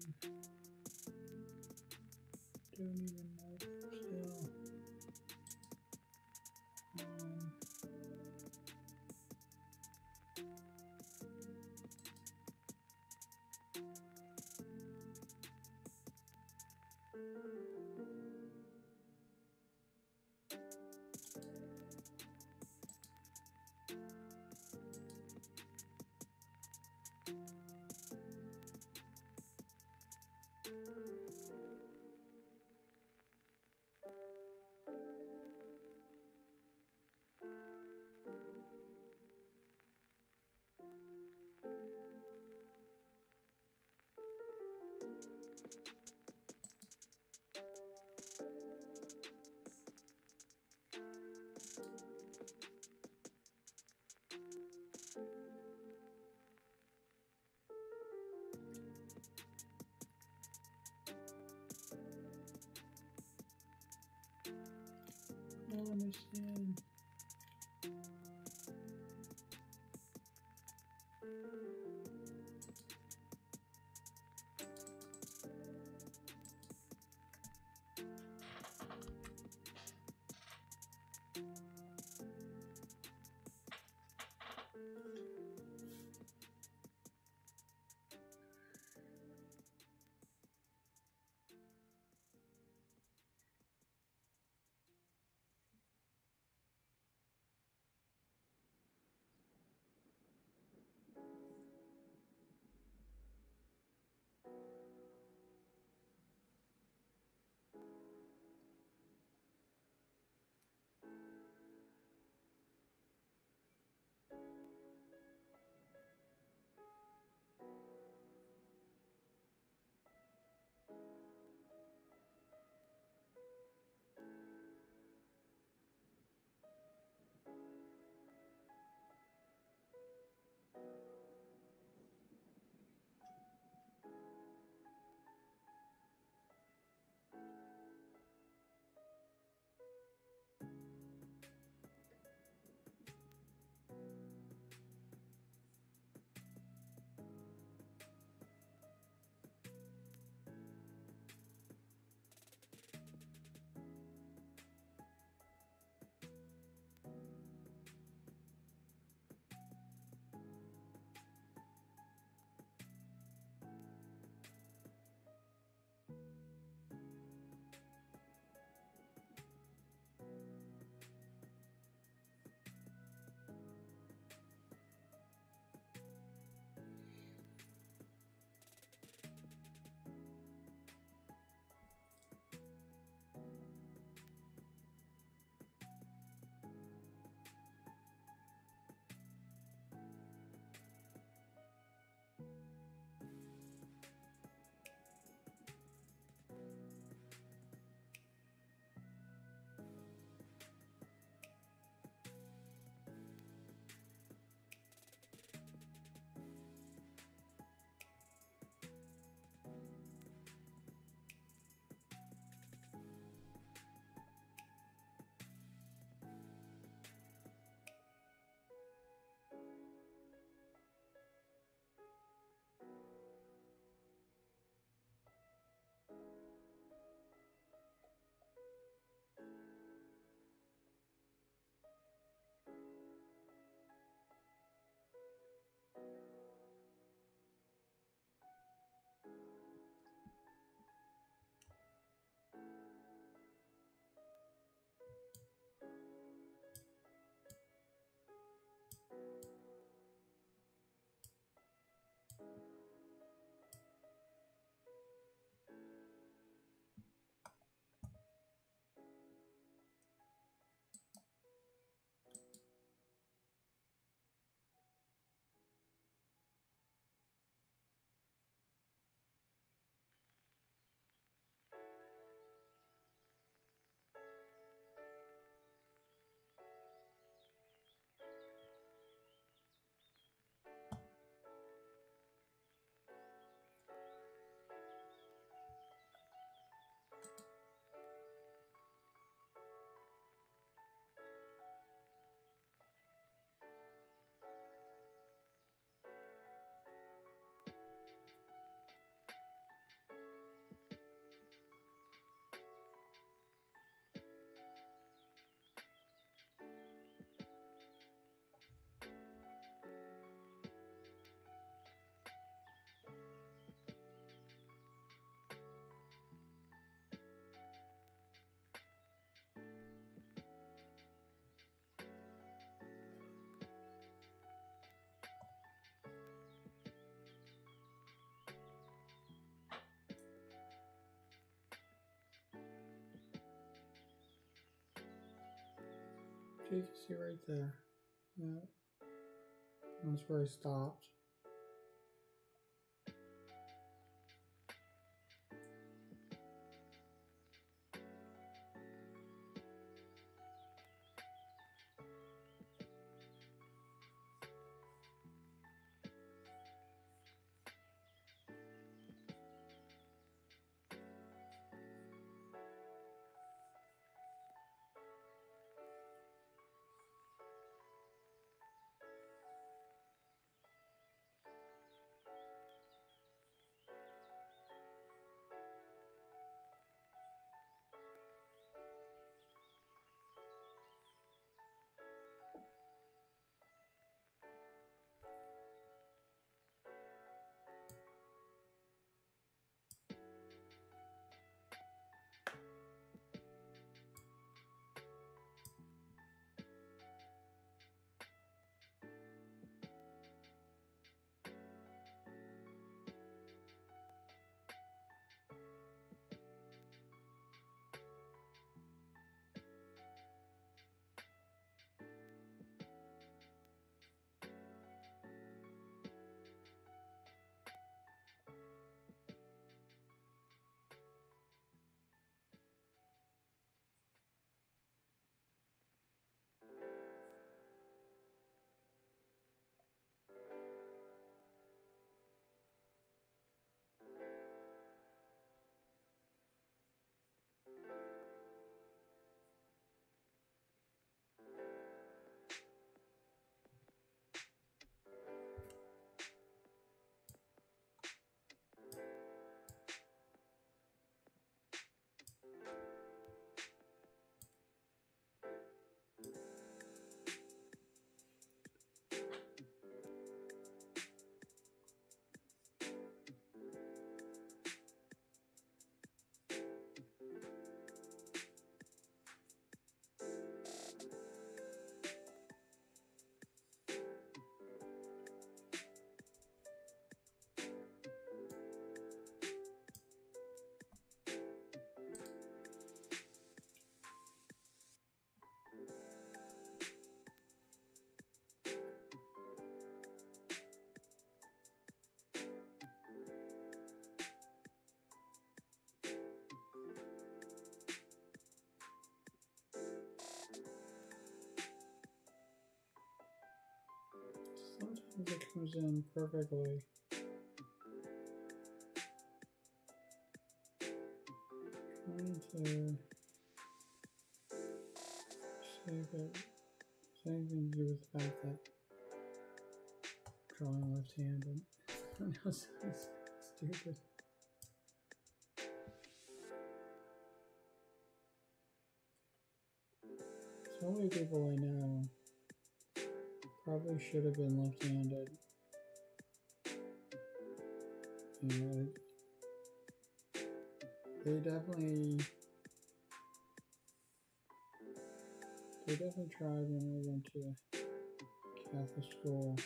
[SPEAKER 1] Don't even know still. I don't understand. You can see right there. That's where I stopped. Sometimes it comes in perfectly. Trying to see if it has anything to do with the fact that drawing left-handed. I know it sounds stupid. So many people I know probably should have been left-handed. You know, they definitely tried when I went to Catholic school.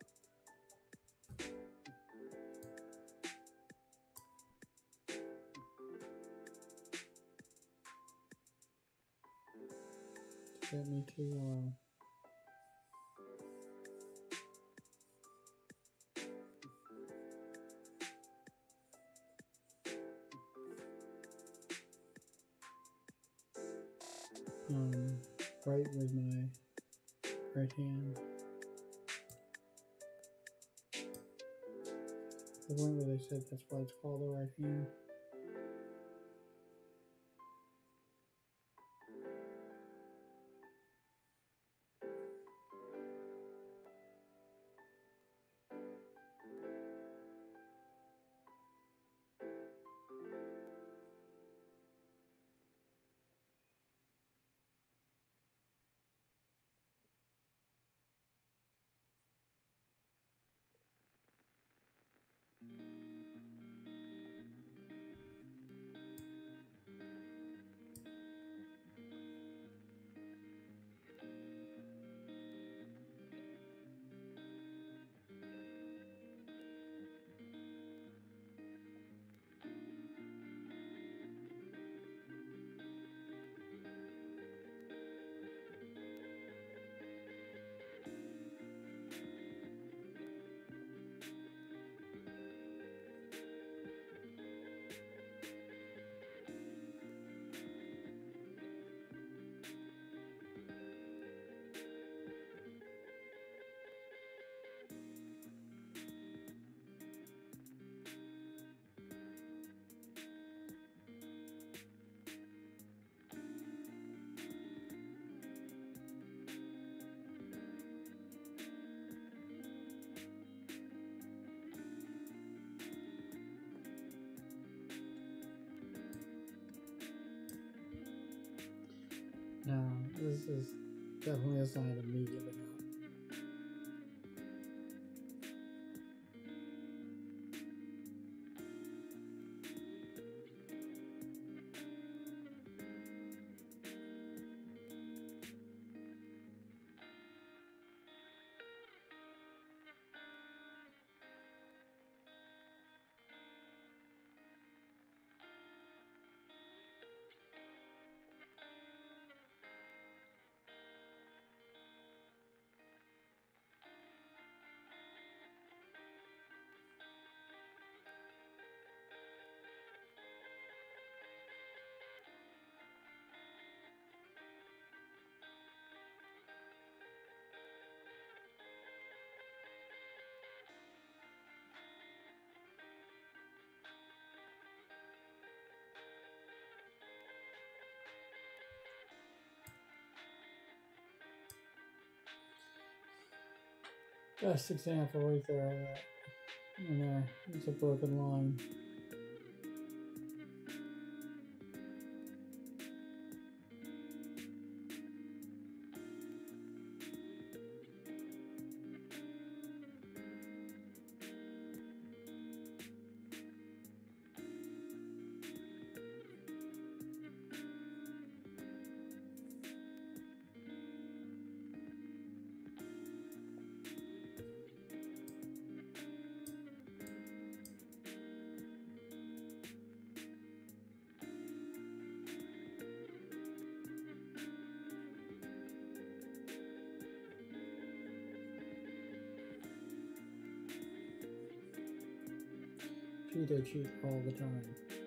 [SPEAKER 1] To get me to write with my right hand. The point where they said that's why it's called the right hand. No, this is definitely a sign of me giving up. Best example right there of that. You know, it's a broken line. Cheat, I cheat all the time.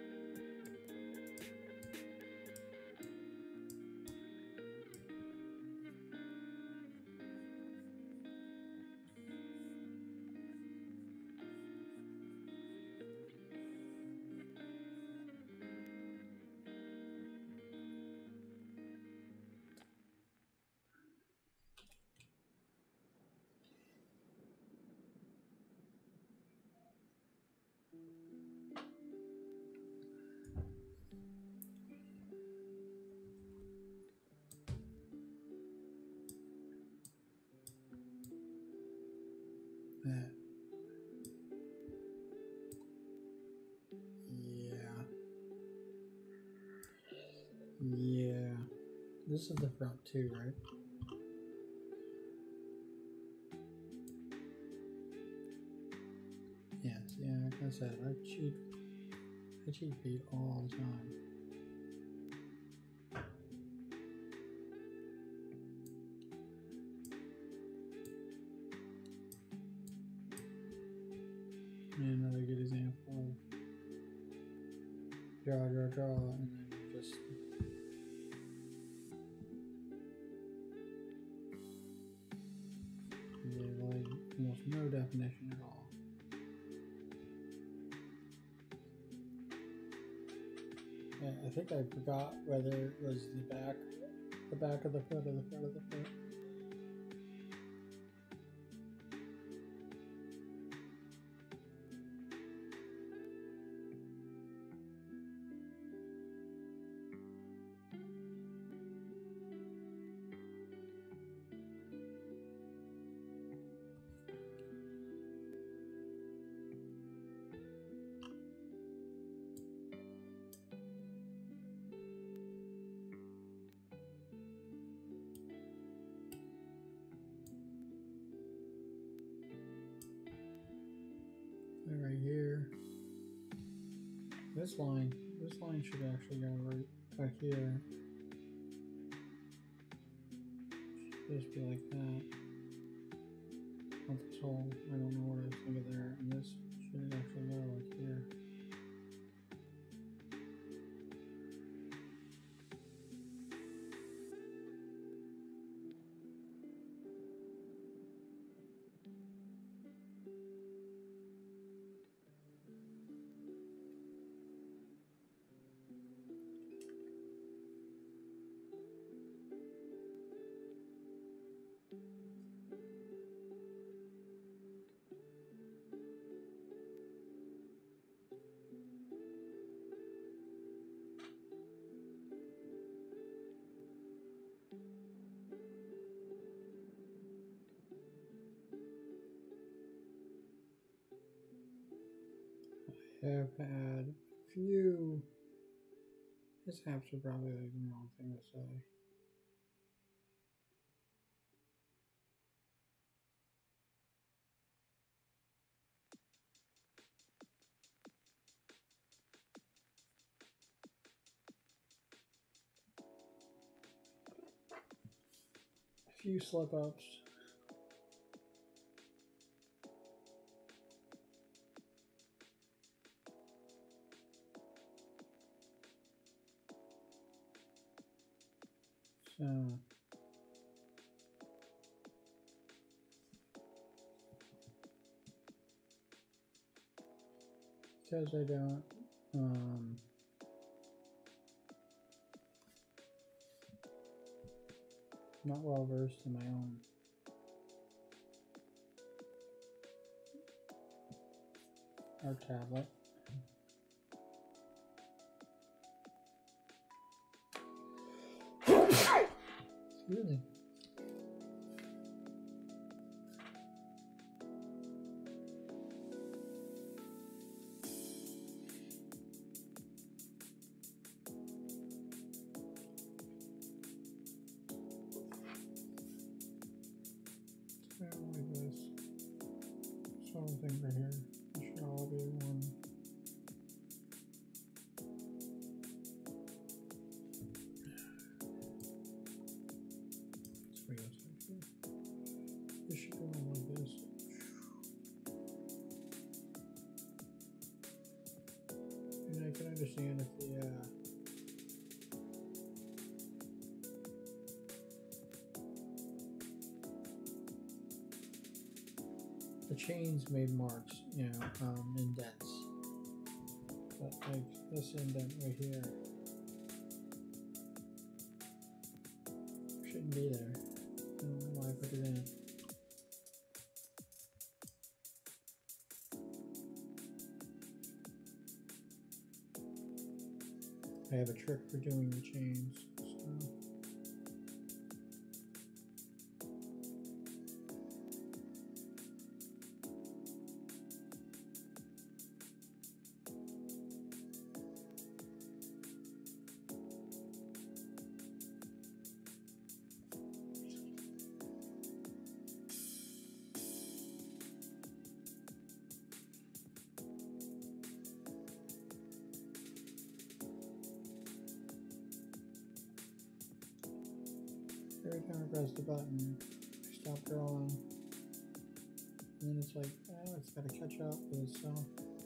[SPEAKER 1] That. Yeah. This is the front too, right? Yes, yeah, like I said, I cheat feed all the time. And another good example of draw, and then you just like almost no definition at all. Yeah, I think I forgot whether it was the back of the foot or the front of the foot. Right here. This line should actually go right here. Should just be like that. Not this hole. I don't know what I was thinking there. And this should actually go like here. have had a few mishaps are probably like the wrong thing to say. A few slip ups. So because I don't not well versed in my own art tablet. Really? Like this. Something right here. It should all be one. This should go on like this. And I can understand if the chains made marks, you know, indents. But like this indent right here shouldn't be there. I don't know why I put it in. I have a trick for doing the chains. So. Every time I press the button, I stop drawing. And then it's like, oh, it's got to catch up with itself.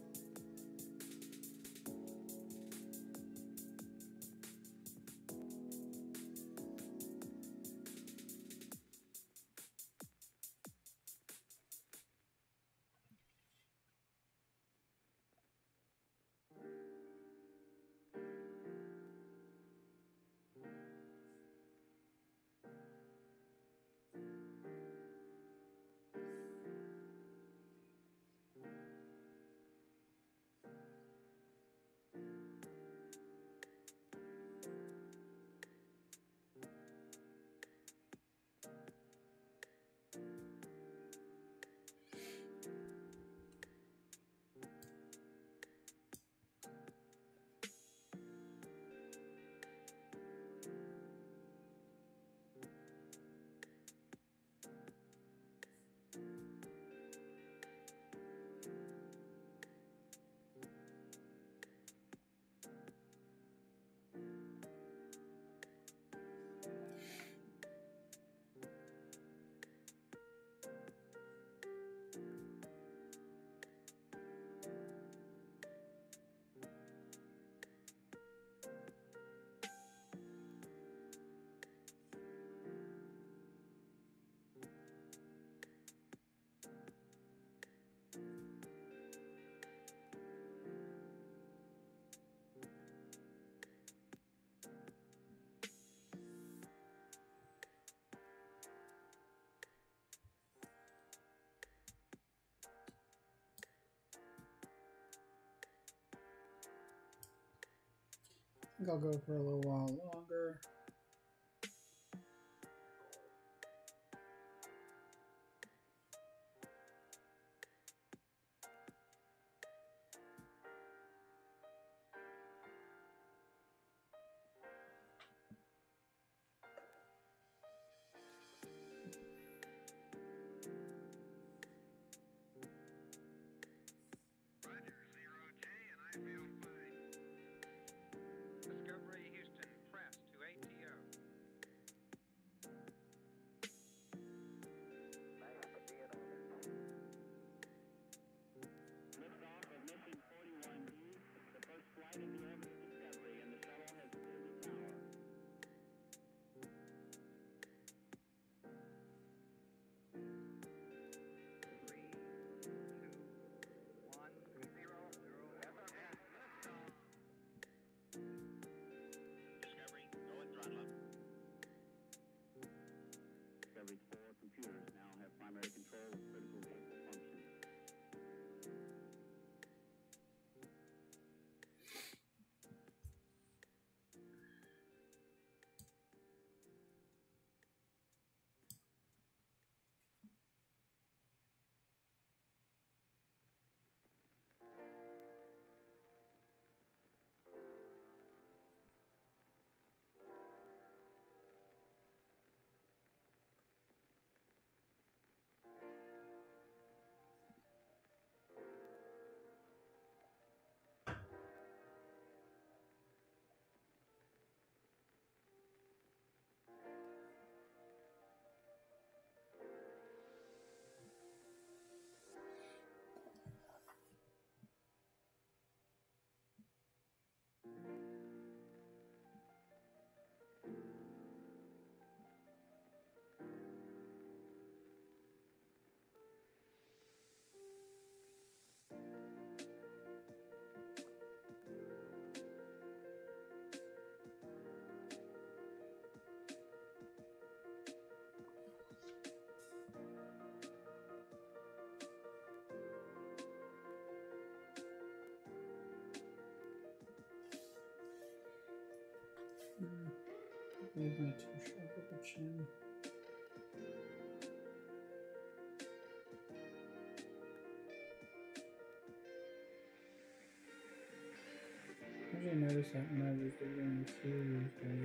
[SPEAKER 1] I think I'll go for a little while longer. Maybe not too sharp of a chin. I usually notice that when I was doing the series,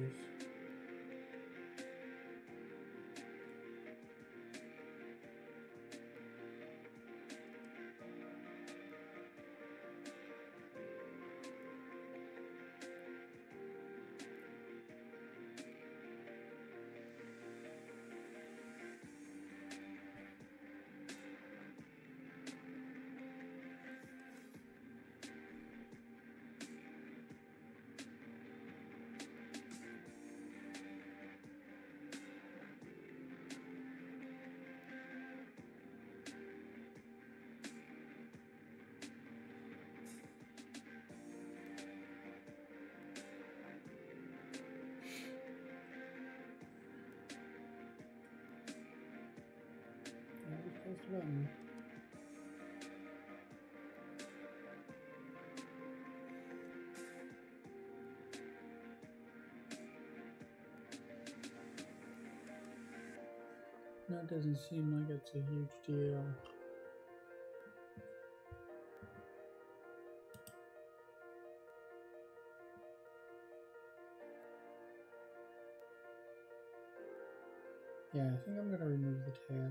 [SPEAKER 1] press the button. That doesn't seem like it's a huge deal. Yeah, I think I'm going to remove the tail.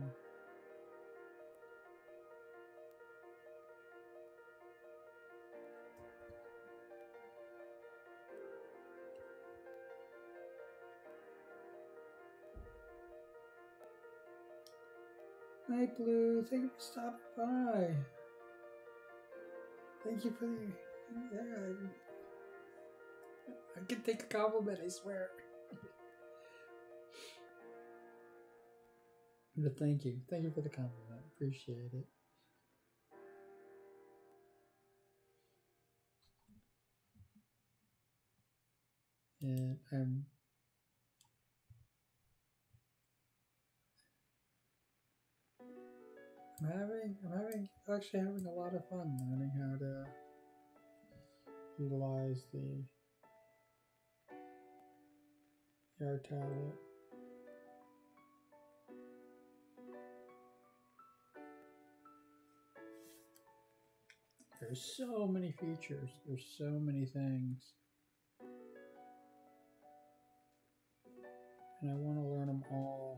[SPEAKER 1] Hi, Blue. Thank you for stopping by. Thank you for the... Yeah, I can take a compliment, I swear. But thank you. Thank you for the compliment. Appreciate it. And I'm actually having a lot of fun learning how to utilize the air tablet. There's so many features. There's so many things. And I want to learn them all.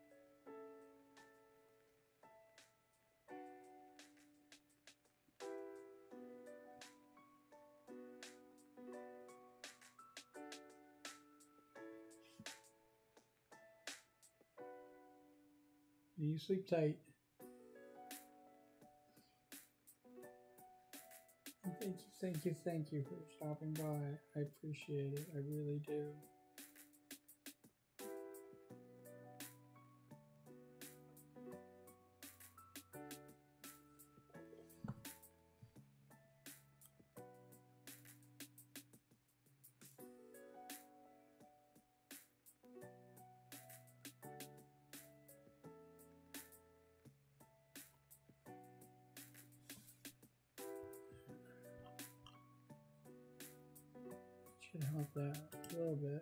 [SPEAKER 1] You sleep tight. Thank you for stopping by. I appreciate it. I really do. Should help that a little bit.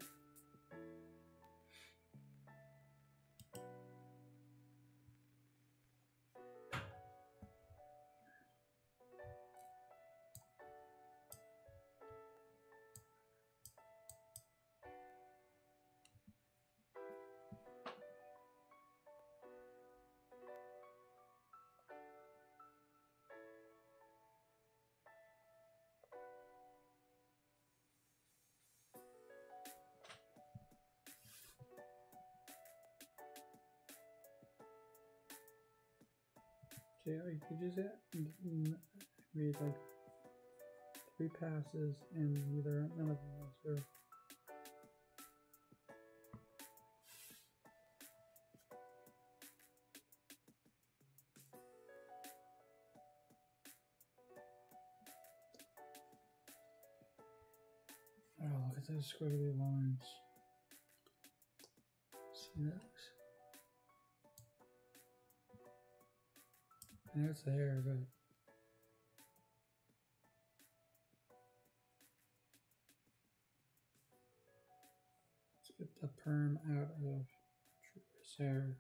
[SPEAKER 1] So yeah, you could use it and read like 3 passes and either none of them was through. Oh, look at those squiggly lines. See those? I know it's the hair, but get the perm out of Trua's hair.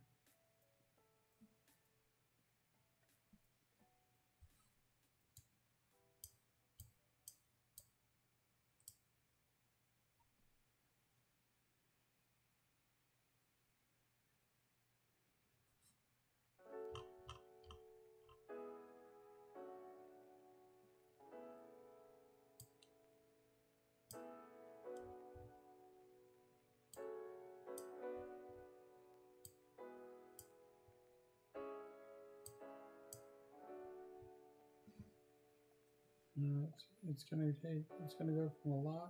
[SPEAKER 1] It's gonna go from a lot.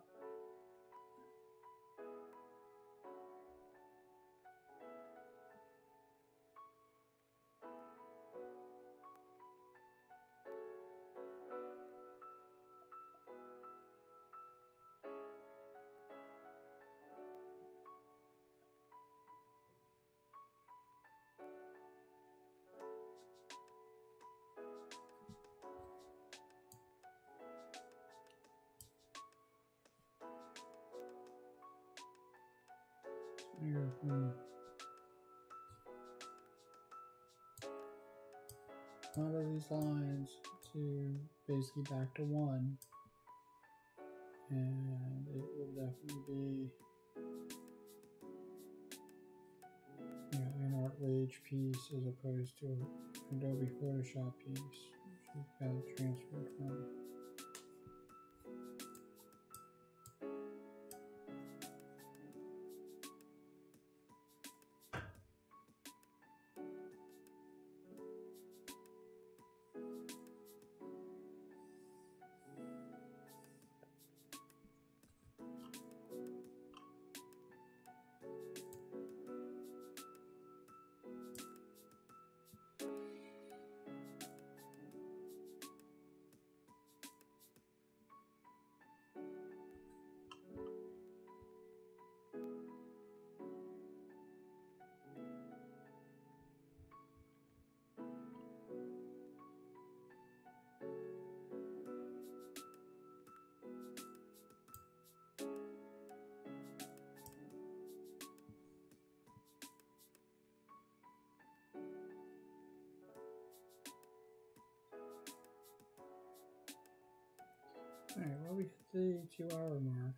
[SPEAKER 1] Here, out of these lines to basically back to 1, and it will definitely be an Art Rage piece as opposed to an Adobe Photoshop piece, which we've got it transferred from. Alright, well, we hit the 2-hour mark.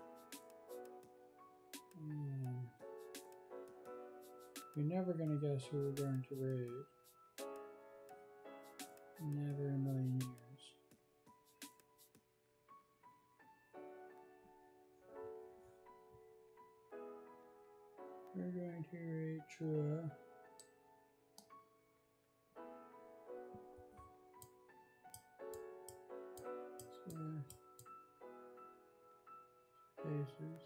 [SPEAKER 1] You're never going to guess who we're going to raid. Never in a million years. We're going to raid Trua. Faces.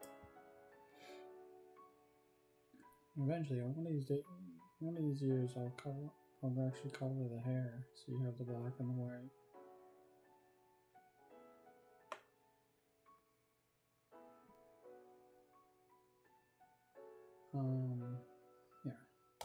[SPEAKER 1] Eventually, one of these years, I'll actually color the hair, so you have the black and the white. Yeah.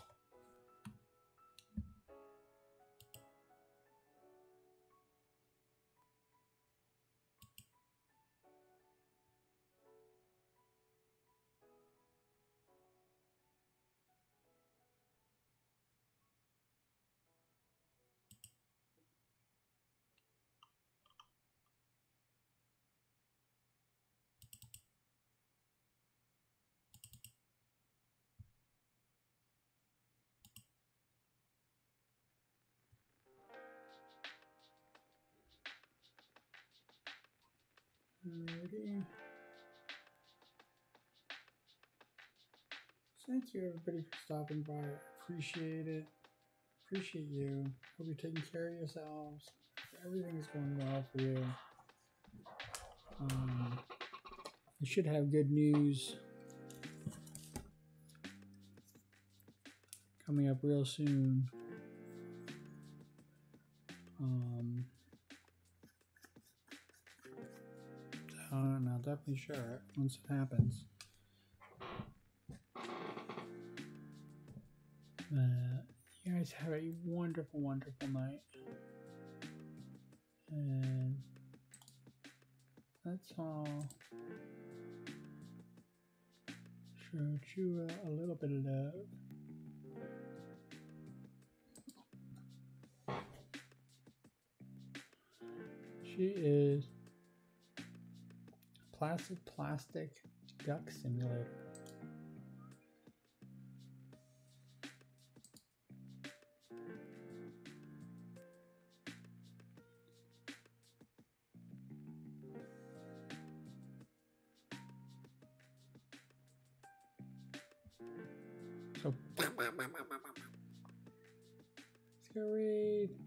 [SPEAKER 1] Alrighty. Thank you everybody for stopping by. Appreciate it. Appreciate you. Hope you're taking care of yourselves. Everything is going well for you. I should have good news coming up real soon. And I'll definitely share it once it happens. You guys have a wonderful, wonderful night. And that's all. Show Trua a little bit of love. She is plastic duck simulator. So let's go read.